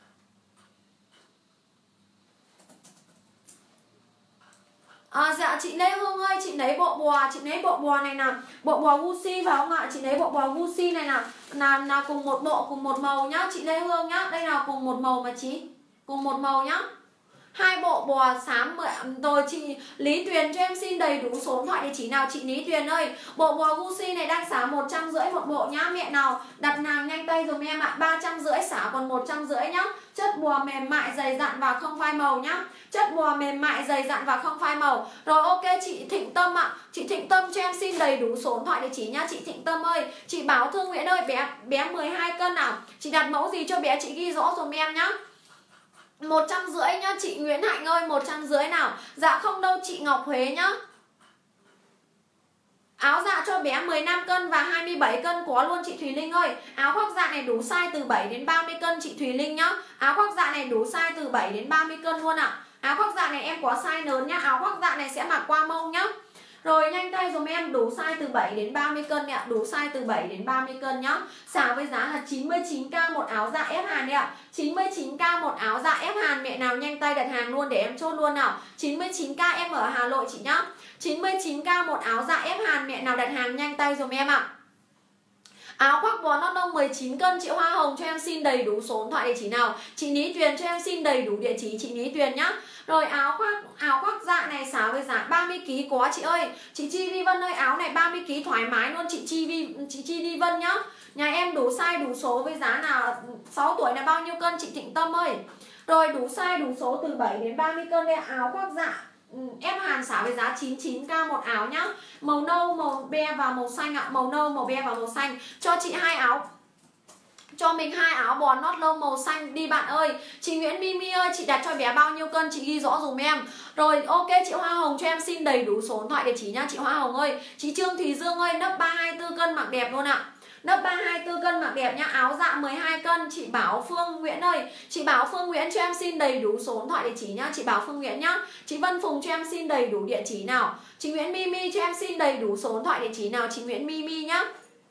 À, dạ chị Lê Hương ơi, chị lấy bộ bò, chị lấy bộ bò này nào, bộ bò Gucci phải không ạ? Chị lấy bộ bò Gucci này nào, nào nào cùng một bộ cùng một màu nhá, chị Lê Hương nhá. Đây nào cùng một màu mà chị, cùng một màu nhá. Hai bộ bò xám rồi chị Lý Tuyền cho em xin đầy đủ số điện thoại địa chỉ nào chị Lý Tuyền ơi. Bộ bò Gucci này đang xả một trăm rưỡi một bộ nhá. Mẹ nào đặt hàng nhanh tay dùm em ạ. ba trăm rưỡi xả còn một trăm rưỡi nhá. Chất bò mềm mại dày dặn và không phai màu nhá. Chất bò mềm mại dày dặn và không phai màu. Rồi ok chị Thịnh Tâm ạ. Chị Thịnh Tâm cho em xin đầy đủ số điện thoại địa chỉ nhá chị Thịnh Tâm ơi. Chị Bảo Thương Nguyễn ơi, bé bé mười hai cân nào. Chị đặt mẫu gì cho bé chị ghi rõ dùm em nhá. Một trăm rưỡi nhá chị Nguyễn Hạnh ơi, một trăm rưỡi nào. Dạ không đâu chị Ngọc Huế nhá. Áo dạ cho bé mười lăm cân và hai mươi bảy cân có luôn chị Thùy Linh ơi. Áo khoác dạ này đủ size từ bảy đến ba mươi cân chị Thùy Linh nhá. Áo khoác dạ này đủ size từ bảy đến ba mươi cân luôn ạ. À. Áo khoác dạ này em có size lớn nhá. Áo khoác dạ này sẽ mặc qua mông nhá. Rồi nhanh tay dùm em, đủ size từ bảy đến ba mươi cân ạ. Đủ size từ bảy đến ba mươi cân nhá. Xả với giá là chín mươi chín k một áo dạ ép Hàn đấy ạ. chín mươi chín k một áo dạ ép Hàn, mẹ nào nhanh tay đặt hàng luôn để em chốt luôn nào. chín mươi chín k em ở Hà Nội chị nhá. chín mươi chín k một áo dạ ép Hàn, mẹ nào đặt hàng nhanh tay dùm em ạ. Áo khoác bó lót đông mười chín cân, chị Hoa Hồng cho em xin đầy đủ số điện thoại địa chỉ nào. Chị Lý Tuyền cho em xin đầy đủ địa chỉ chị Lý Tuyền nhá. Rồi áo khoác áo khoác dạ này xả với giá ba mươi ki lô gam có chị ơi. Chị Chi Vi Vân ơi, áo này ba mươi ki lô gam thoải mái luôn chị Chi Vi chị Chi Vi Vân nhá. Nhà em đủ size đủ số với giá là sáu tuổi là bao nhiêu cân chị Thịnh Tâm ơi. Rồi đủ size đủ số từ bảy đến ba mươi cân đây, áo khoác dạ ép Hàn xả với giá chín mươi chín k một áo nhá. Màu nâu, màu be và màu xanh ạ. Màu nâu, màu be và màu xanh. Cho chị hai áo. Cho mình hai áo bò nót lông màu xanh đi bạn ơi. Chị Nguyễn Mimi ơi, chị đặt cho bé bao nhiêu cân chị ghi rõ dùm em. Rồi ok chị Hoa Hồng cho em xin đầy đủ số điện thoại địa chỉ nhá chị Hoa Hồng ơi. Chị Trương Thùy Dương ơi, nấp ba hai tư cân mặc đẹp luôn ạ. Nấp ba hai tư cân mặc đẹp nhá. Áo dạ mười hai cân. Chị Bảo Phương Nguyễn ơi, chị Bảo Phương Nguyễn cho em xin đầy đủ số điện thoại địa chỉ nhá chị Bảo Phương Nguyễn nhá. Chị Vân Phùng cho em xin đầy đủ địa chỉ nào. Chị Nguyễn Mimi cho em xin đầy đủ số điện thoại địa chỉ nào chị Nguyễn Mimi nhá.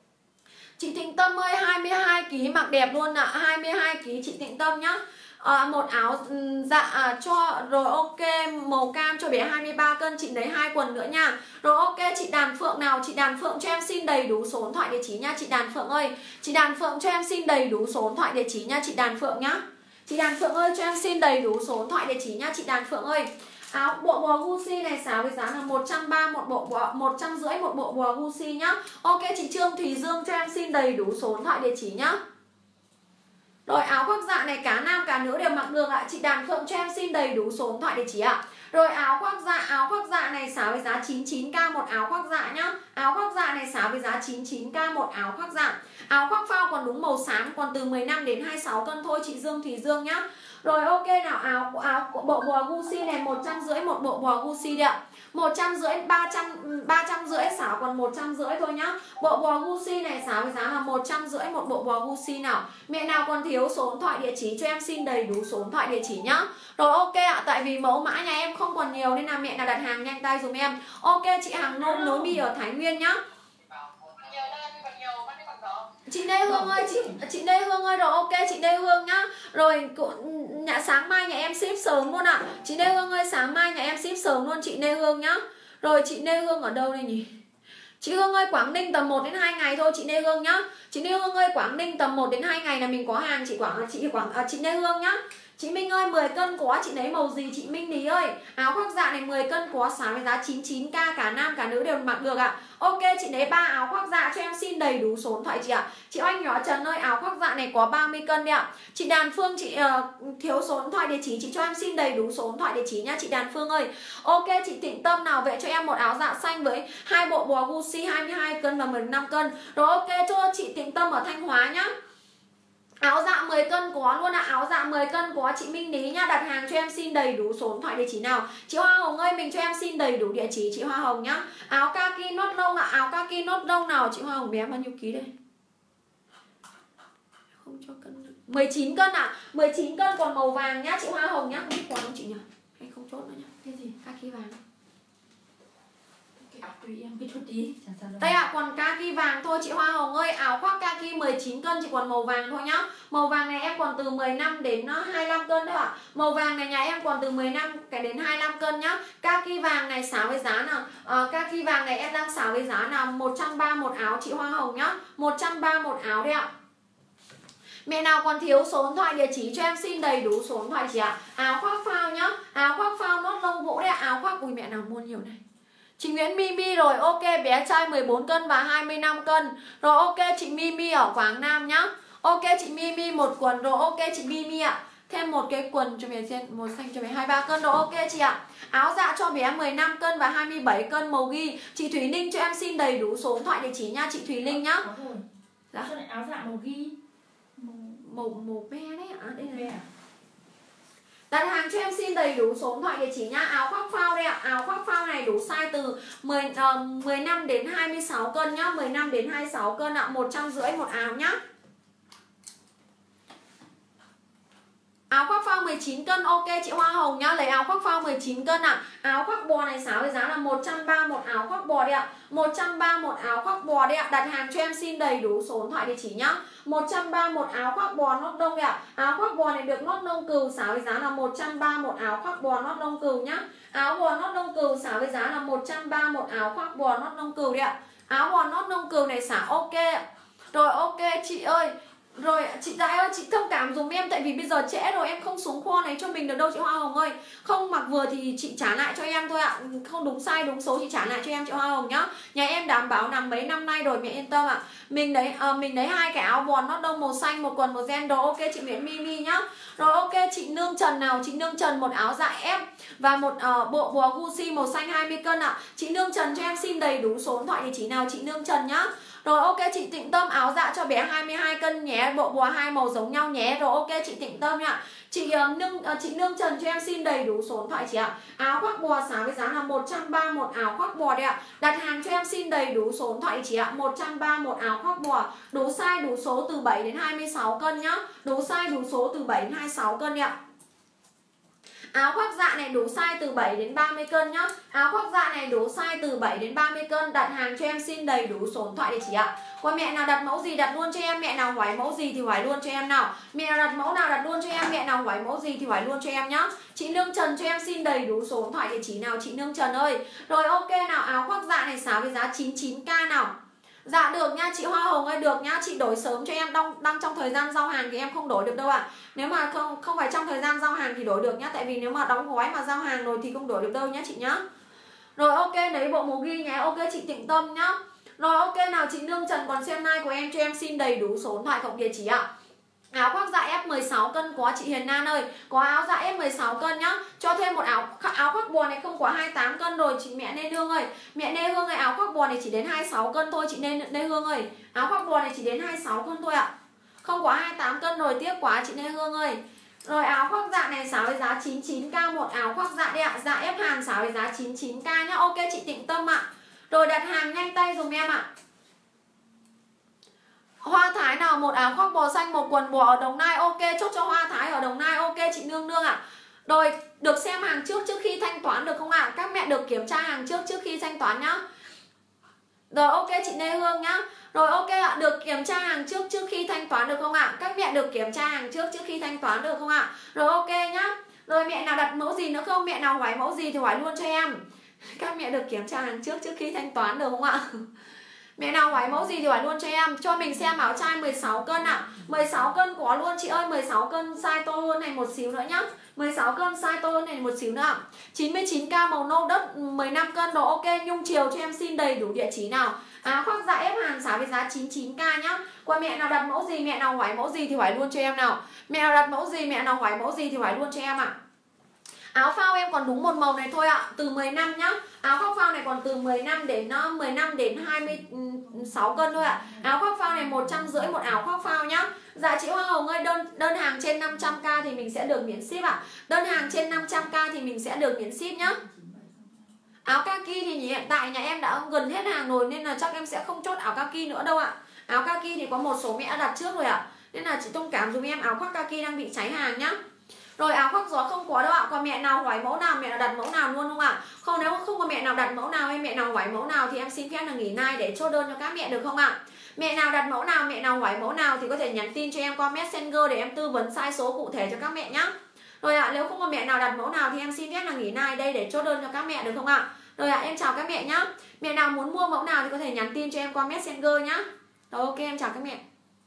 Chị Thịnh Tâm ơi, hai mươi hai ki lô gam mặc đẹp luôn ạ. À. hai mươi hai ki lô gam chị Thịnh Tâm nhá. À, một áo dạ à, cho rồi ok màu cam cho bé hai mươi ba cân, chị lấy hai quần nữa nha. Rồi ok chị Đàn Phượng nào, chị Đàn Phượng cho em xin đầy đủ số điện thoại địa chỉ nha chị Đàn Phượng ơi. Chị Đàn Phượng cho em xin đầy đủ số điện thoại địa chỉ nha chị Đàn Phượng nhá. Chị Đàn Phượng ơi cho em xin đầy đủ số điện thoại địa chỉ nha chị Đàn Phượng ơi. Áo bộ bò Gucci này xả với giá là một trăm ba mươi một bộ bò, một trăm rưỡi một bộ bò Gucci nhá. Ok chị Trương Thùy Dương cho em xin đầy đủ số điện thoại địa chỉ nhá. Rồi áo khoác dạ này cả nam cả nữ đều mặc được ạ. Chị Đàn Phượng cho em xin đầy đủ số điện thoại địa chỉ ạ. Rồi áo khoác dạ, áo khoác dạ này xả với giá chín mươi chín k một áo khoác dạ nhá. Áo khoác dạ này xả với giá chín mươi chín k một áo khoác dạ. Áo khoác phao còn đúng màu xám, còn từ mười lăm đến hai mươi sáu cân thôi chị Dương Thùy Dương nhá. Rồi ok nào, áo áo bộ bò Gucci này một trăm rưỡi một bộ bò Gucci đấy ạ. một trăm rưỡi ba trăm ba trăm rưỡi xả còn một trăm rưỡi thôi nhá. Bộ bò Gucci này xả với giá là một trăm rưỡi một bộ bò Gucci nào. Mẹ nào còn thiếu số điện thoại địa chỉ cho em xin đầy đủ số điện thoại địa chỉ nhá. Rồi ok ạ, tại vì mẫu mã nhà em không còn nhiều nên là mẹ nào đặt hàng nhanh tay dùm em. Ok chị Hằng Nôm nối bì ở Thái Nguyên nhá. Chị Lê Hương ơi, chị chị Lê Hương ơi, rồi ok chị Lê Hương nhá. Rồi nhà sáng mai nhà em ship sớm luôn ạ. À. Chị Lê Hương ơi, sáng mai nhà em ship sớm luôn chị Lê Hương nhá. Rồi chị Lê Hương ở đâu đây nhỉ? Chị Hương ơi, Quảng Ninh tầm một đến hai ngày thôi chị Lê Hương nhá. Chị Lê Hương ơi, Quảng Ninh tầm một đến hai ngày là mình có hàng chị Quảng chị Quảng à, chị Lê Hương nhá. Chị Minh ơi, mười cân có chị lấy màu gì chị Minh Lý ơi? Áo khoác dạ này mười cân có sáng với giá chín mươi chín k, cả nam cả nữ đều mặc được ạ. À. Ok, chị lấy ba áo khoác dạ cho em xin đầy đủ số điện thoại chị ạ. À. Chị Oanh nhỏ Trần ơi, áo khoác dạ này có ba mươi cân đấy ạ. À. Chị Đàn Phương, chị uh, thiếu số điện thoại địa chỉ, chị cho em xin đầy đủ số điện thoại địa chỉ nhá chị Đàn Phương ơi. Ok, chị Thịnh Tâm nào vậy cho em một áo dạ xanh với hai bộ bò Gucci hai mươi hai cân và mười lăm cân. Rồi ok cho chị Thịnh Tâm ở Thanh Hóa nhá. Áo dạ mười cân có luôn ạ. À. Áo dạ mười cân có chị Minh Lý nhá. Đặt hàng cho em xin đầy đủ số điện thoại địa chỉ nào. Chị Hoa Hồng ơi, mình cho em xin đầy đủ địa chỉ chị Hoa Hồng nhá. Áo kaki nốt lông ạ. À. Áo kaki nốt lông nào chị Hoa Hồng bé bao nhiêu ký đây? Không cho cân được. mười chín cân ạ. À. mười chín cân còn màu vàng nhá chị Hoa Hồng nhá. Không biết còn không chị nhỉ? Hay không chốt nữa nhá. Cái gì? Kaki vàng. Cái áo tùy em cái chút tí. Đây ạ, à, còn kaki vàng thôi chị Hoa Hồng ơi. Áo khoác kaki mười chín cân, chị còn màu vàng thôi nhá. Màu vàng này em còn từ mười lăm đến hai mươi lăm cân đấy ạ. À. Màu vàng này nhà em còn từ mười lăm cái đến hai mươi lăm cân nhá. Kaki vàng này xáo với giá nào? À, kaki vàng này em đang xáo với giá nào? một trăm ba mươi một áo chị Hoa Hồng nhá. một trăm ba mươi một áo đấy ạ. À. Mẹ nào còn thiếu số điện thoại địa chỉ cho em xin đầy đủ số điện thoại chị ạ. À. Áo khoác phao nhá. Áo khoác phao nốt lông vũ đấy ạ. À. Áo khoác, ui mẹ nào mua nhiều này. Chị Nguyễn Mimi rồi, ok, bé trai mười bốn cân và hai mươi lăm cân. Rồi ok, chị Mimi ở Quảng Nam nhá. Ok, chị Mimi một quần. Rồi ok, chị Mimi ạ. À. Thêm một cái quần cho bé trên, màu xanh cho bé hai mươi ba cân. Rồi ok chị ạ. À. Áo dạ cho bé mười lăm cân và hai mươi bảy cân màu ghi. Chị Thúy Linh cho em xin đầy đủ số điện thoại địa chỉ nha, chị Thúy Linh nhá. Dạ. Áo dạ màu ghi. Màu màu, màu be đấy ạ. À, đây là be. Đặt hàng cho em xin đầy đủ số điện thoại địa chỉ nhá. Áo khoác phao đây ạ. À. Áo khoác phao này đủ size từ mười, uh, mười lăm đến hai mươi sáu cân nhá. mười lăm đến hai mươi sáu cân ạ. À. một trăm rưỡi một áo nhá. Áo khoác phao mười chín cân, ok chị Hoa Hồng nhá. Lấy áo khoác phao mười chín cân ạ. À. Áo khoác bò này xáo với giá là một trăm ba mươi một áo khoác bò đây ạ. À. một trăm ba mươi một áo khoác bò đây ạ. À. Đặt hàng cho em xin đầy đủ số điện thoại địa chỉ nhá. một trăm ba mươi mốt áo khoác bò nốt đông đây ạ. À. Áo khoác bò này được nốt lông cừu xáo với giá là một trăm ba mươi mốt áo khoác bò nốt lông cừu nhá. Áo bò nốt lông cừu xáo với giá là một trăm ba mươi mốt áo khoác bò nốt lông cừu đây ạ. À. Áo bò nốt lông cừu này xả ok. Rồi ok chị ơi. Rồi chị Đại ơi, chị thông cảm dùm em. Tại vì bây giờ trễ rồi, em không xuống kho này cho mình được đâu chị Hoa Hồng ơi. Không mặc vừa thì chị trả lại cho em thôi ạ. À. Không đúng size đúng số chị trả lại cho em chị Hoa Hồng nhá. Nhà em đảm bảo nằm mấy năm nay rồi, mẹ yên tâm ạ. À. Mình đấy à, mình đấy hai cái áo bòn nót đông màu xanh, một quần màu gen. Rồi ok chị Nguyễn Mimi nhá. Rồi ok chị Nương Trần nào, chị Nương Trần một áo dạ em và một uh, bộ bò Gucci màu xanh hai mươi cân ạ. À. Chị Nương Trần cho em xin đầy đủ số điện thoại địa chỉ nào chị Nương Trần nhá. Rồi ok chị Tịnh Tâm áo dạ cho bé hai mươi hai cân nhé, bộ bò hai màu giống nhau nhé. Rồi ok chị Tịnh Tâm ạ. Chị uh, Nương uh, chị Nương Trần cho em xin đầy đủ số điện thoại chị ạ. Áo khoác bò xả với giá là một trăm ba mươi mốt áo khoác bò đấy ạ. Đặt hàng cho em xin đầy đủ số điện thoại địa chỉ ạ. một trăm ba mươi mốt áo khoác bò, đủ size đủ số từ bảy đến hai mươi sáu cân nhá. Đủ size đủ số từ bảy đến hai mươi sáu cân ạ. Áo khoác dạ này đủ size từ bảy đến ba mươi cân nhá. Áo khoác dạ này đủ size từ bảy đến ba mươi cân. Đặt hàng cho em xin đầy đủ số điện thoại địa chỉ ạ. Còn mẹ nào đặt mẫu gì đặt luôn cho em. Mẹ nào hỏi mẫu gì thì hỏi luôn cho em nào. Mẹ nào đặt mẫu nào đặt luôn cho em. Mẹ nào hỏi mẫu gì thì hỏi luôn cho em nhá. Chị Nương Trần cho em xin đầy đủ số điện thoại địa chỉ nào chị Nương Trần ơi. Rồi ok nào, áo khoác dạ này xáo với giá chín mươi chín k nào. Dạ được nha chị Hoa Hồng ơi, được nhá. Chị đổi sớm cho em, đăng, đăng trong thời gian giao hàng thì em không đổi được đâu ạ. À. Nếu mà không không phải trong thời gian giao hàng thì đổi được nhá. Tại vì nếu mà đóng gói mà giao hàng rồi thì không đổi được đâu nhá chị nhá. Rồi ok, lấy bộ màu ghi nhé. Ok chị Tịnh Tâm nhá. Rồi ok nào, chị Nương Trần còn xem like của em cho em xin đầy đủ số điện thoại cộng địa chỉ ạ. À. Áo khoác dạ ép mười sáu cân có chị Hiền Nan ơi. Có áo dạ ép mười sáu cân nhá. Cho thêm một áo áo khoác bò này không quá hai mươi tám cân rồi chị mẹ Nê Hương ơi. Mẹ Nê Hương ơi, áo khoác bò này chỉ đến hai mươi sáu cân thôi chị Nê, Nê Hương ơi. Áo khoác bò này chỉ đến hai mươi sáu cân thôi ạ. À. Không quá hai mươi tám cân rồi, tiếc quá chị Nê Hương ơi. Rồi áo khoác dạ này xáo với giá chín mươi chín k một áo khoác dạ đây ạ. À. Dạ ép Hàn xáo với giá chín mươi chín k nhá. Ok chị Tịnh Tâm ạ. À. Rồi đặt hàng nhanh tay dùm em ạ. À. Hoa Thái nào, một áo khoác bò xanh, một quần bò ở Đồng Nai. Ok, chốt cho Hoa Thái ở Đồng Nai. Ok chị Nương Nương ạ. À. Rồi, được xem hàng trước trước khi thanh toán được không ạ? À? Các mẹ được kiểm tra hàng trước trước khi thanh toán nhá. Rồi ok chị Lê Hương nhá. Rồi ok ạ, à, được kiểm tra hàng trước trước khi thanh toán được không ạ? À? Các mẹ được kiểm tra hàng trước trước khi thanh toán được không ạ? À? Rồi ok nhá. Rồi mẹ nào đặt mẫu gì nữa không? Mẹ nào hỏi mẫu gì thì hỏi luôn cho em. Các mẹ được kiểm tra hàng trước trước khi thanh toán được không ạ? Mẹ nào hỏi mẫu gì thì hỏi luôn cho em. Cho mình xem áo trai mười sáu cân ạ. À. mười sáu cân có luôn chị ơi, mười sáu cân size to hơn này một xíu nữa nhá. mười sáu cân size to hơn này một xíu nữa. chín mươi chín k màu nâu đất mười lăm cân độ ok. Nhung chiều cho em xin đầy đủ địa chỉ nào. Áo khoác dạ ép hàng xả với giá chín mươi chín k nhá. Qua mẹ nào đặt mẫu gì, mẹ nào hỏi mẫu gì thì hỏi luôn cho em nào. Mẹ nào đặt mẫu gì, mẹ nào hỏi mẫu gì thì hỏi luôn cho em ạ. À. Áo phao em còn đúng một màu này thôi ạ, à, từ mười lăm nhá. Áo khoác phao này còn từ mười lăm đến mười lăm đến hai mươi sáu cân thôi ạ. À. Áo khoác phao này một trăm rưỡi một áo khoác phao nhá. Dạ chị Hoa Hồng ơi, đơn đơn hàng trên năm trăm k thì mình sẽ được miễn ship ạ. À. Đơn hàng trên năm trăm k thì mình sẽ được miễn ship nhá. Áo kaki thì hiện tại nhà em đã gần hết hàng rồi nên là chắc em sẽ không chốt áo kaki nữa đâu ạ. À. Áo kaki thì có một số mẹ đã đặt trước rồi ạ. À. Nên là chị thông cảm dùm em, áo khoác kaki đang bị cháy hàng nhá. Rồi áo khoác gió không có đâu ạ. Còn mẹ nào hỏi mẫu nào mẹ nào đặt mẫu nào luôn không ạ? Không, nếu không có mẹ nào đặt mẫu nào hay mẹ nào hỏi mẫu nào thì em xin phép là nghỉ nay để chốt đơn cho các mẹ được không ạ? Mẹ nào đặt mẫu nào, mẹ nào hỏi mẫu nào thì có thể nhắn tin cho em qua Messenger để em tư vấn size số cụ thể cho các mẹ nhá. Rồi ạ, nếu không có mẹ nào đặt mẫu nào thì em xin phép là nghỉ nay đây để chốt đơn cho các mẹ được không ạ? Rồi ạ, em chào các mẹ nhá. Mẹ nào muốn mua mẫu nào thì có thể nhắn tin cho em qua Messenger nhá. Rồi ok, em chào các mẹ.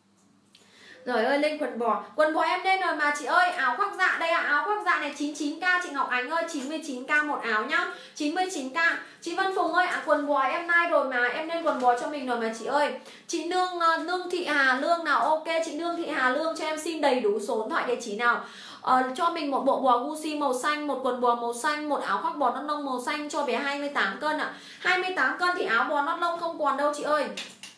Rồi ơi, lên quần bò. Quần bò em lên rồi mà chị ơi. Áo khoác dạ đây ạ. À. Áo khoác dạ này chín mươi chín k chị Ngọc Ánh ơi, chín mươi chín k một áo nhá. chín mươi chín k. Chị Vân Phùng ơi, à, quần bò em nay rồi mà em lên quần bò cho mình rồi mà chị ơi. Chị Nương Nương Thị Hà Lương nào, ok chị Nương Thị Hà Lương cho em xin đầy đủ số điện thoại địa chỉ nào. Ờ, cho mình một bộ bò Gucci màu xanh, một quần bò màu xanh, một áo khoác bò nót lông màu xanh cho bé hai mươi tám cân ạ. À. hai mươi tám cân thì áo bò nót lông không còn đâu chị ơi.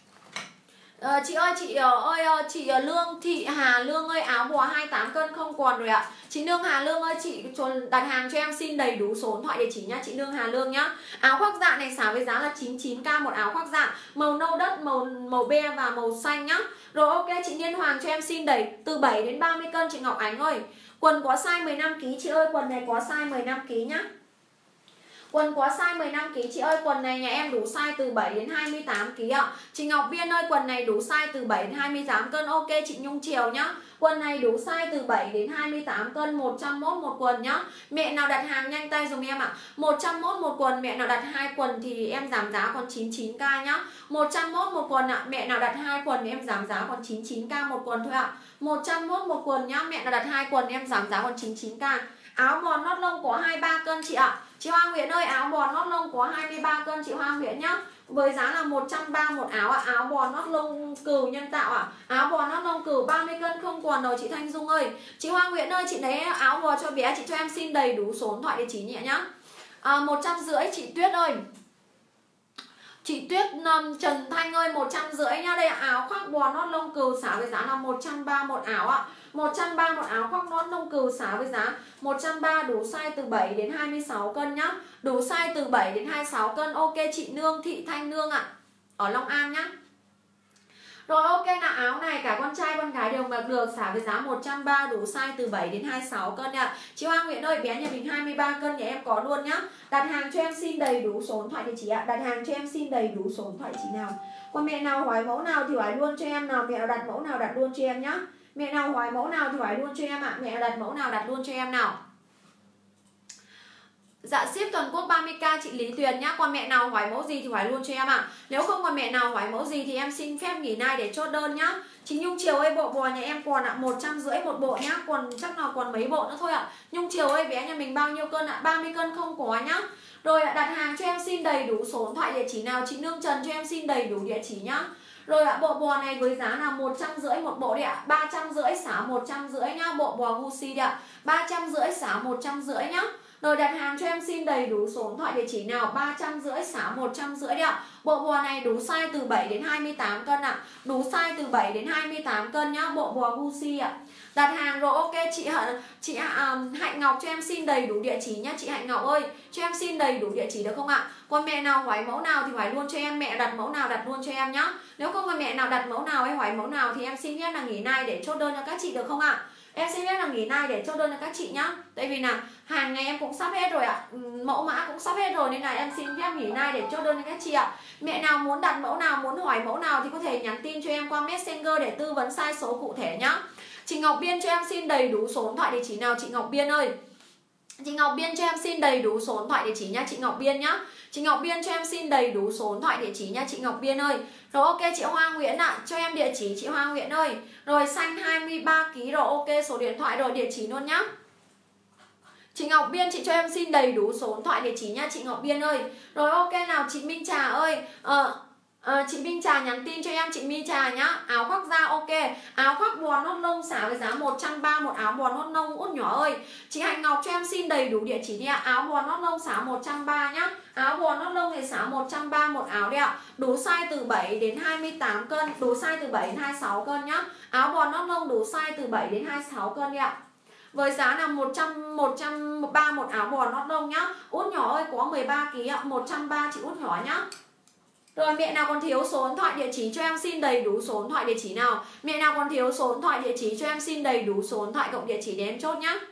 À, chị ơi, chị ơi, chị Lương Thị Hà Lương ơi, áo bò hai mươi tám cân không còn rồi ạ. Chị Lương Hà Lương ơi, chị đặt hàng cho em xin đầy đủ số điện thoại địa chỉ nhá, chị Lương Hà Lương nhá. Áo khoác dạ này xả với giá là chín mươi chín k một áo khoác dạ, màu nâu đất, màu màu be và màu xanh nhá. Rồi ok, chị Liên Hoàng cho em xin đầy từ bảy đến ba mươi cân chị Ngọc Ánh ơi. Quần có size mười lăm ki lô gam chị ơi, quần này có size mười lăm ki lô gam nhá. Quần có size mười lăm ki lô gam chị ơi, quần này nhà em đủ size từ bảy đến hai mươi tám ki lô gam ạ. Chị Ngọc Viên ơi, quần này đủ size từ bảy đến hai mươi tám cân, ok chị Nhung Triều nhá. Quần này đủ size từ bảy đến hai mươi tám cân, một trăm mốt một quần nhá. Mẹ nào đặt hàng nhanh tay dùm em ạ. À. một trăm mốt một quần, mẹ nào đặt hai quần thì em giảm giá còn chín mươi chín k nhá. một trăm mốt một quần ạ. À. Mẹ nào đặt hai quần thì em giảm giá còn chín mươi chín k một quần thôi ạ. À. một trăm mốt một quần nhá. Mẹ nào đặt hai quần em giảm giá còn chín mươi chín k. Áo bò nót lông có hai mươi ba cân chị ạ. À. Chị Hoa Nguyễn ơi, áo bò nót lông có hai mươi ba cân chị Hoa Nguyễn nhá. Với giá là một trăm ba mươi một áo ạ. À. Áo bò nót lông cừu nhân tạo ạ. À. Áo bò nót lông cừu ba mươi cân không còn rồi chị Thanh Dung ơi. Chị Hoa Nguyễn ơi, chị lấy áo bò cho bé, chị cho em xin đầy đủ số điện thoại địa chỉ nhẹ nhá. À, một trăm rưỡi chị Tuyết ơi. Chị Tuyết um, Trần Thanh ơi, một trăm rưỡi nha. Đây áo khoác bò nót lông cừu xả với giá là một trăm ba mươi một áo ạ. À. một trăm ba mươi một áo khoác nót lông cừu xả với giá một trăm ba mươi đủ size từ bảy đến hai mươi sáu cân nhá. Đủ size từ bảy đến hai mươi sáu cân. Ok chị Nương Thị Thanh Nương ạ. À. Ở Long An nhá. Rồi ok là áo này cả con trai con gái đều mặc được, xả với giá một trăm ba mươi đủ size từ bảy đến hai mươi sáu cân ạ. Chị Hoa Nguyễn ơi, bé nhà mình hai mươi ba cân nhà em có luôn nhá. Đặt hàng cho em xin đầy đủ số điện thoại địa chỉ ạ. Đặt hàng cho em xin đầy đủ số điện thoại địa chỉ nào. Còn mẹ nào hỏi mẫu nào thì hỏi luôn cho em nào. Mẹ nào đặt mẫu nào đặt luôn cho em nhá. Mẹ nào hỏi mẫu nào thì hỏi luôn cho em ạ. Mẹ nào đặt mẫu nào đặt luôn cho em nào. Dạ ship toàn quốc ba mươi k chị Lý Tuyền nhá. Còn mẹ nào hỏi mẫu gì thì hỏi luôn cho em ạ. À. Nếu không còn mẹ nào hỏi mẫu gì thì em xin phép nghỉ nay để chốt đơn nhá. Chị Nhung Triều ơi, bộ bò nhà em còn ạ, à, một trăm rưỡi một bộ nhá. Còn chắc là còn mấy bộ nữa thôi ạ. À. Nhung Triều ơi, bé nhà mình bao nhiêu cân ạ? À? ba mươi cân không có nhá. Rồi ạ, đặt hàng cho em xin đầy đủ số điện thoại địa chỉ nào. Chị Nương Trần cho em xin đầy đủ địa chỉ nhá. Rồi ạ, bộ bò này với giá là một trăm rưỡi một bộ đi ạ. ba trăm rưỡi xả một trăm rưỡi nhá. Bộ bò Gucci đi ạ. ba trăm rưỡi xả một trăm rưỡi nhá. Rồi đặt hàng cho em xin đầy đủ số điện thoại địa chỉ nào. ba trăm rưỡi xả một trăm rưỡi đi ạ. Bộ bò này đủ size từ bảy đến hai mươi tám cân ạ. Đủ size từ bảy đến hai mươi tám cân nhá. Bộ bò Gucci ạ. Đặt hàng rồi ok chị chị um, Hạnh Ngọc cho em xin đầy đủ địa chỉ nhá. Chị Hạnh Ngọc ơi, cho em xin đầy đủ địa chỉ được không ạ? Còn mẹ nào hỏi mẫu nào thì hỏi luôn cho em. Mẹ đặt mẫu nào đặt luôn cho em nhá. Nếu không có mẹ nào đặt mẫu nào hay hỏi mẫu nào thì em xin phép là nghỉ nay để chốt đơn cho các chị được không ạ? Em xin phép là nghỉ nay để chốt đơn cho các chị nhá. Tại vì là hàng này em cũng sắp hết rồi ạ. Mẫu mã cũng sắp hết rồi nên là em xin phép nghỉ nay để chốt đơn cho các chị ạ. Mẹ nào muốn đặt mẫu nào, muốn hỏi mẫu nào thì có thể nhắn tin cho em qua Messenger để tư vấn size số cụ thể nhá. Chị Ngọc Biên cho em xin đầy đủ số điện thoại địa chỉ nào chị Ngọc Biên ơi. Chị Ngọc Biên cho em xin đầy đủ số điện thoại địa chỉ nha chị Ngọc Biên nhá. Chị Ngọc Biên cho em xin đầy đủ số điện thoại địa chỉ nha chị Ngọc Biên ơi. Rồi ok chị Hoa Nguyễn ạ, à, cho em địa chỉ chị Hoa Nguyễn ơi. Rồi xanh hai mươi ba ki lô gam rồi ok số điện thoại rồi địa chỉ luôn nhá. Chị Ngọc Biên chị cho em xin đầy đủ số điện thoại địa chỉ nha chị Ngọc Biên ơi. Rồi ok nào chị Minh Trà ơi. Ờ À, chị Minh Trà nhắn tin cho em chị Minh Trà nhá. Áo khoác da ok. Áo khoác bò nốt lông xả với giá một trăm ba mươi một áo bò nốt lông út nhỏ ơi. Chị Hạnh Ngọc cho em xin đầy đủ địa chỉ đi ạ. Áo bò nốt lông xả một trăm ba mươi nhá. Áo bò nốt lông thì xả một trăm ba mươi một áo đi ạ. Đủ size từ bảy đến hai mươi tám cân, đủ size từ bảy đến hai mươi sáu cân nhá. Áo bò nốt lông đủ size từ bảy đến hai mươi sáu cân đi ạ. Với giá là một trăm một trăm ba mươi một áo bò nốt lông nhá. Út nhỏ ơi có mười ba ki lô gam ạ, một trăm ba mươi chị út nhỏ nhá. Rồi mẹ nào còn thiếu số điện thoại địa chỉ cho em xin đầy đủ số điện thoại địa chỉ nào. Mẹ nào còn thiếu số điện thoại địa chỉ cho em xin đầy đủ số điện thoại cộng địa chỉ để em chốt nhá.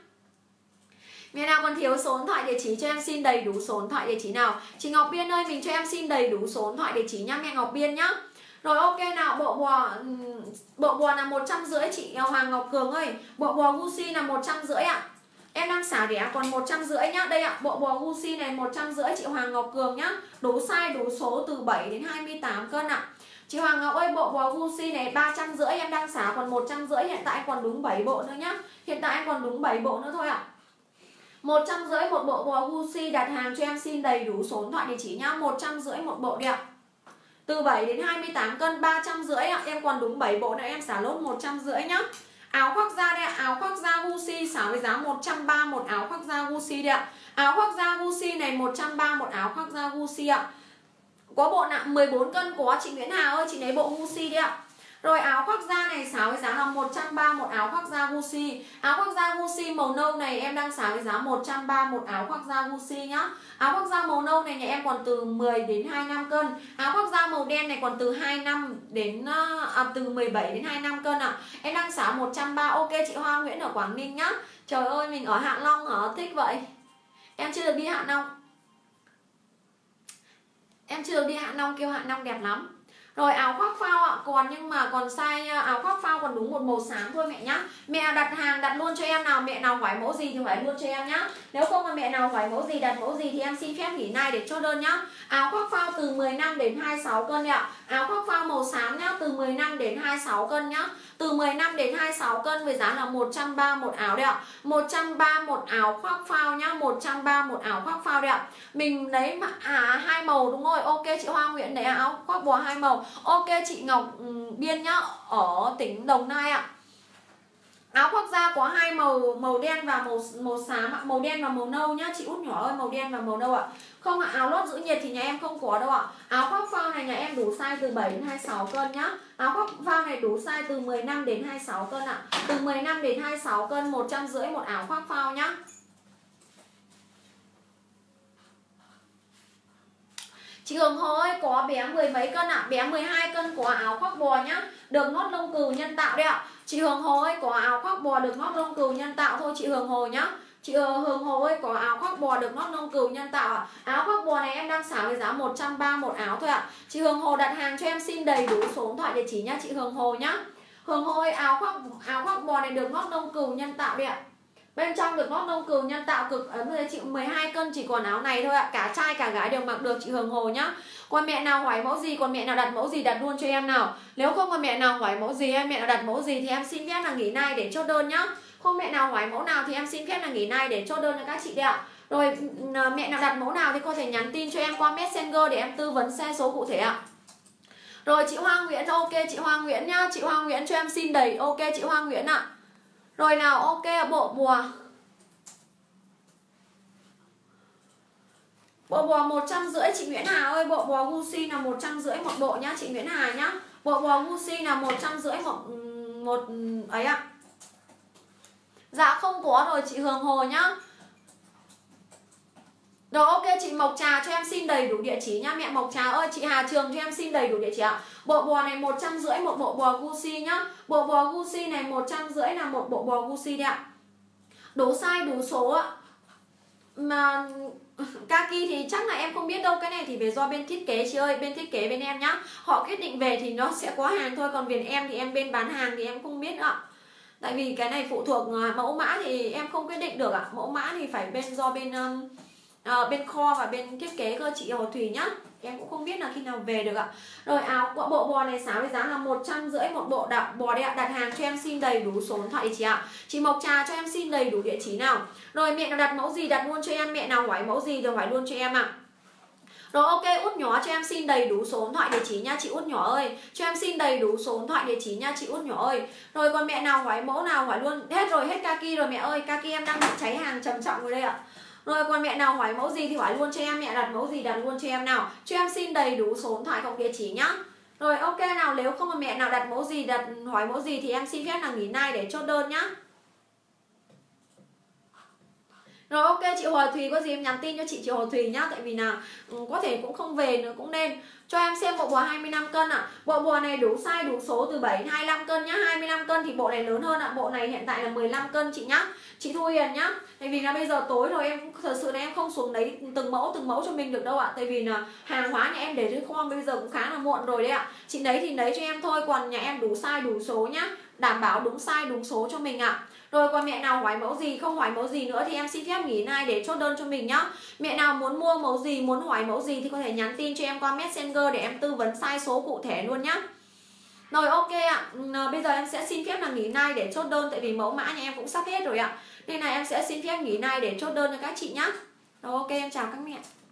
Mẹ nào còn thiếu số điện thoại địa chỉ cho em xin đầy đủ số điện thoại địa chỉ nào. Chị Ngọc Biên ơi mình cho em xin đầy đủ số điện thoại địa chỉ nhá mẹ Ngọc Biên nhá. Rồi ok nào bộ bò bộ bò là một trăm rưỡi chị Hoàng Ngọc Cường ơi. Bộ bò Gucci là một trăm rưỡi ạ. Em đang xả rẻ còn một trăm rưỡi nhá. Đây ạ, bộ bò Gucci này một trăm rưỡi chị Hoàng Ngọc Cường nhá. Đủ size đủ số từ bảy đến hai mươi tám cân ạ. Chị Hoàng Ngọc ơi bộ bò Gucci này ba trăm rưỡi em đang xả còn một trăm rưỡi, hiện tại em còn đúng bảy bộ nữa nhá. Hiện tại em còn đúng bảy bộ nữa thôi ạ. một trăm rưỡi một bộ bò Gucci đặt hàng cho em xin đầy đủ số điện thoại địa chỉ nhá. một trăm rưỡi một bộ đi ạ. Từ bảy đến hai mươi tám cân ba trăm rưỡi ạ, em còn đúng bảy bộ nữa em xả lốt một trăm rưỡi nhá. Áo khoác da đây ạ, áo khoác da Gucci xả với giá một trăm ba mươi một áo khoác da Gucci đây ạ. Áo khoác da Gucci này một trăm ba mươi một áo khoác da Gucci ạ. Có bộ nặng mười bốn cân có chị Nguyễn Hà ơi, chị lấy bộ Gucci đi ạ. Rồi áo khoác da này xả với giá là một trăm ba mươi một áo khoác da Gucci. Áo khoác da Gucci màu nâu này em đang xả với giá một trăm ba mươi một áo khoác da Gucci nhá. Áo khoác da màu nâu này nhà em còn từ mười đến hai mươi lăm cân. Áo khoác da màu đen này còn từ hai mươi lăm đến à, từ mười bảy đến hai mươi lăm cân ạ. À. Em đang xả một trăm ba mươi. Ok chị Hoa Nguyễn ở Quảng Ninh nhá. Trời ơi mình ở Hạ Long hả? Thích vậy. Em chưa được đi Hạ Long. Em chưa được đi Hạ Long, kêu Hạ Long đẹp lắm. Rồi áo khoác phao ạ, còn nhưng mà còn size áo khoác phao còn đúng một màu xám thôi mẹ nhá. Mẹ đặt hàng đặt luôn cho em nào, mẹ nào hỏi mẫu gì thì hỏi luôn cho em nhá. Nếu không mà mẹ nào hỏi mẫu gì đặt mẫu gì thì em xin phép nghỉ nay để chốt đơn nhá. Áo khoác phao từ mười lăm đến hai mươi sáu cân ạ. Áo khoác phao màu xám nhá, từ mười lăm đến hai mươi sáu cân nhá. Từ mười lăm đến hai mươi sáu cân với giá là một trăm ba mươi một áo đấy ạ. một trăm ba mươi một áo khoác phao nhá, một trăm ba mươi một áo khoác phao đấy ạ. Mình lấy mà à hai màu đúng rồi. Ok chị Hoa Nguyễn đấy áo khoác bò hai màu. Ok chị Ngọc Biên nhá, ở tỉnh Đồng Nai ạ. Áo khoác da có hai màu, màu đen và màu màu xám ạ, màu đen và màu nâu nhá, chị út nhỏ ơi, màu đen và màu nâu ạ. Không ạ, áo lót giữ nhiệt thì nhà em không có đâu ạ. Áo khoác phao này nhà em đủ size từ bảy đến hai mươi sáu cân nhá. Áo khoác phao này đủ size từ mười lăm đến hai mươi sáu cân ạ. Từ mười lăm đến hai mươi sáu cân, một trăm rưỡi một áo khoác phao nhá. Chị Hường Hồ ơi có bé mười mấy cân ạ, à? Bé mười hai cân có áo khoác bò nhá, được nót lông cừu nhân tạo đấy ạ. À. Chị Hường Hồ ơi có áo khoác bò được nót lông cừu nhân tạo thôi chị Hường Hồ nhá. Chị Hường Hồ ơi có áo khoác bò được nót lông cừu nhân tạo ạ. À. Áo khoác bò này em đang xả với giá một trăm ba mươi một áo thôi ạ. À. Chị Hường Hồ đặt hàng cho em xin đầy đủ số điện thoại địa chỉ nhá chị Hường Hồ nhá. Hường Hồ ơi áo khoác áo khoác bò này được nót lông cừu nhân tạo đấy ạ. À. Bên trong được nót lông cừu nhân tạo cực ấn với chị mười hai cân chỉ còn áo này thôi ạ. À. Cả trai cả gái đều mặc được chị Hường Hồ nhá. Còn mẹ nào hỏi mẫu gì, còn mẹ nào đặt mẫu gì đặt luôn cho em nào. Nếu không mà mẹ nào hỏi mẫu gì hay mẹ nào đặt mẫu gì thì em xin phép là nghỉ nay để chốt đơn nhá. Không mẹ nào hỏi mẫu nào thì em xin phép là nghỉ nay để chốt đơn cho các chị đấy ạ. Rồi mẹ nào đặt mẫu nào thì có thể nhắn tin cho em qua Messenger để em tư vấn xe số cụ thể ạ. Rồi chị Hoa Nguyễn, ok chị Hoa Nguyễn nhá. Chị Hoa Nguyễn cho em xin đầy, ok chị Hoa Nguyễn ạ. Rồi nào, ok bộ bùa Bộ bò một trăm rưỡi chị Nguyễn Hà ơi, bộ bò Gucci là một trăm rưỡi một bộ nhá chị Nguyễn Hà nhá. Bộ bò Gucci là một trăm rưỡi một một ấy ạ. Dạ không có rồi chị Hường Hồ nhá. Rồi ok chị Mộc Trà cho em xin đầy đủ địa chỉ nhá. Mẹ Mộc Trà ơi, chị Hà Trường cho em xin đầy đủ địa chỉ ạ. Bộ bò này một trăm rưỡi một bộ bò Gucci nhá. Bộ bò Gucci này một trăm rưỡi là một bộ bò Gucci đấy ạ. Đủ size đủ số ạ. Mà kaki thì chắc là em không biết đâu, cái này thì phải do bên thiết kế chị ơi, bên thiết kế bên em nhá. Họ quyết định về thì nó sẽ có hàng thôi, còn bên em thì em bên bán hàng thì em không biết ạ. Tại vì cái này phụ thuộc uh, mẫu mã thì em không quyết định được ạ. Mẫu mã thì phải bên do bên um, uh, bên kho và bên thiết kế cơ chị Hồ Thùy nhá. Em cũng không biết là khi nào về được ạ. Rồi áo bộ, bộ bò này xáo với giá là một trăm rưỡi một bộ đặt bò đấy ạ. Đặt hàng cho em xin đầy đủ số điện thoại địa chỉ ạ. Chị Mộc Trà cho em xin đầy đủ địa chỉ nào. Rồi mẹ nào đặt mẫu gì đặt luôn cho em, mẹ nào hỏi mẫu gì thì hỏi luôn cho em ạ. Rồi ok, Út nhỏ cho em xin đầy đủ số điện thoại địa chỉ nha chị Út nhỏ ơi. Cho em xin đầy đủ số điện thoại địa chỉ nha chị Út nhỏ ơi. Rồi còn mẹ nào hỏi mẫu nào hỏi luôn. Hết rồi, hết kaki rồi mẹ ơi. Kaki em đang bị cháy hàng trầm trọng rồi đây ạ. Rồi còn mẹ nào hỏi mẫu gì thì hỏi luôn cho em. Mẹ đặt mẫu gì đặt luôn cho em nào. Cho em xin đầy đủ số điện thoại cộng địa chỉ nhá. Rồi ok nào, nếu không mà mẹ nào đặt mẫu gì, đặt hỏi mẫu gì thì em xin phép là nghỉ nay để chốt đơn nhá. Rồi ok chị Hồ Thùy có gì em nhắn tin cho chị chị Hồ Thùy nhá. Tại vì là um, có thể cũng không về nữa cũng nên. Cho em xem bộ bò hai mươi lăm cân ạ. À. Bộ bò này đủ size đủ số từ bảy đến hai mươi lăm cân nhá. hai mươi lăm cân thì bộ này lớn hơn ạ. À. Bộ này hiện tại là mười lăm cân chị nhá. Chị Thu Hiền nhá. Tại vì là bây giờ tối rồi em thật sự là em không xuống đấy từng mẫu từng mẫu cho mình được đâu ạ. À. Tại vì là hàng hóa nhà em để dưới kho bây giờ cũng khá là muộn rồi đấy ạ. À. Chị lấy thì lấy cho em thôi. Còn nhà em đủ size đủ số nhá. Đảm bảo đúng size đúng số cho mình ạ. À. Rồi còn mẹ nào hỏi mẫu gì, không hỏi mẫu gì nữa thì em xin phép nghỉ nay để chốt đơn cho mình nhá. Mẹ nào muốn mua mẫu gì, muốn hỏi mẫu gì thì có thể nhắn tin cho em qua Messenger để em tư vấn size số cụ thể luôn nhá. Rồi ok ạ, à, bây giờ em sẽ xin phép là nghỉ nay để chốt đơn. Tại vì mẫu mã nhà em cũng sắp hết rồi ạ. Nên là em sẽ xin phép nghỉ nay để chốt đơn cho các chị nhá. Rồi ok, em chào các mẹ.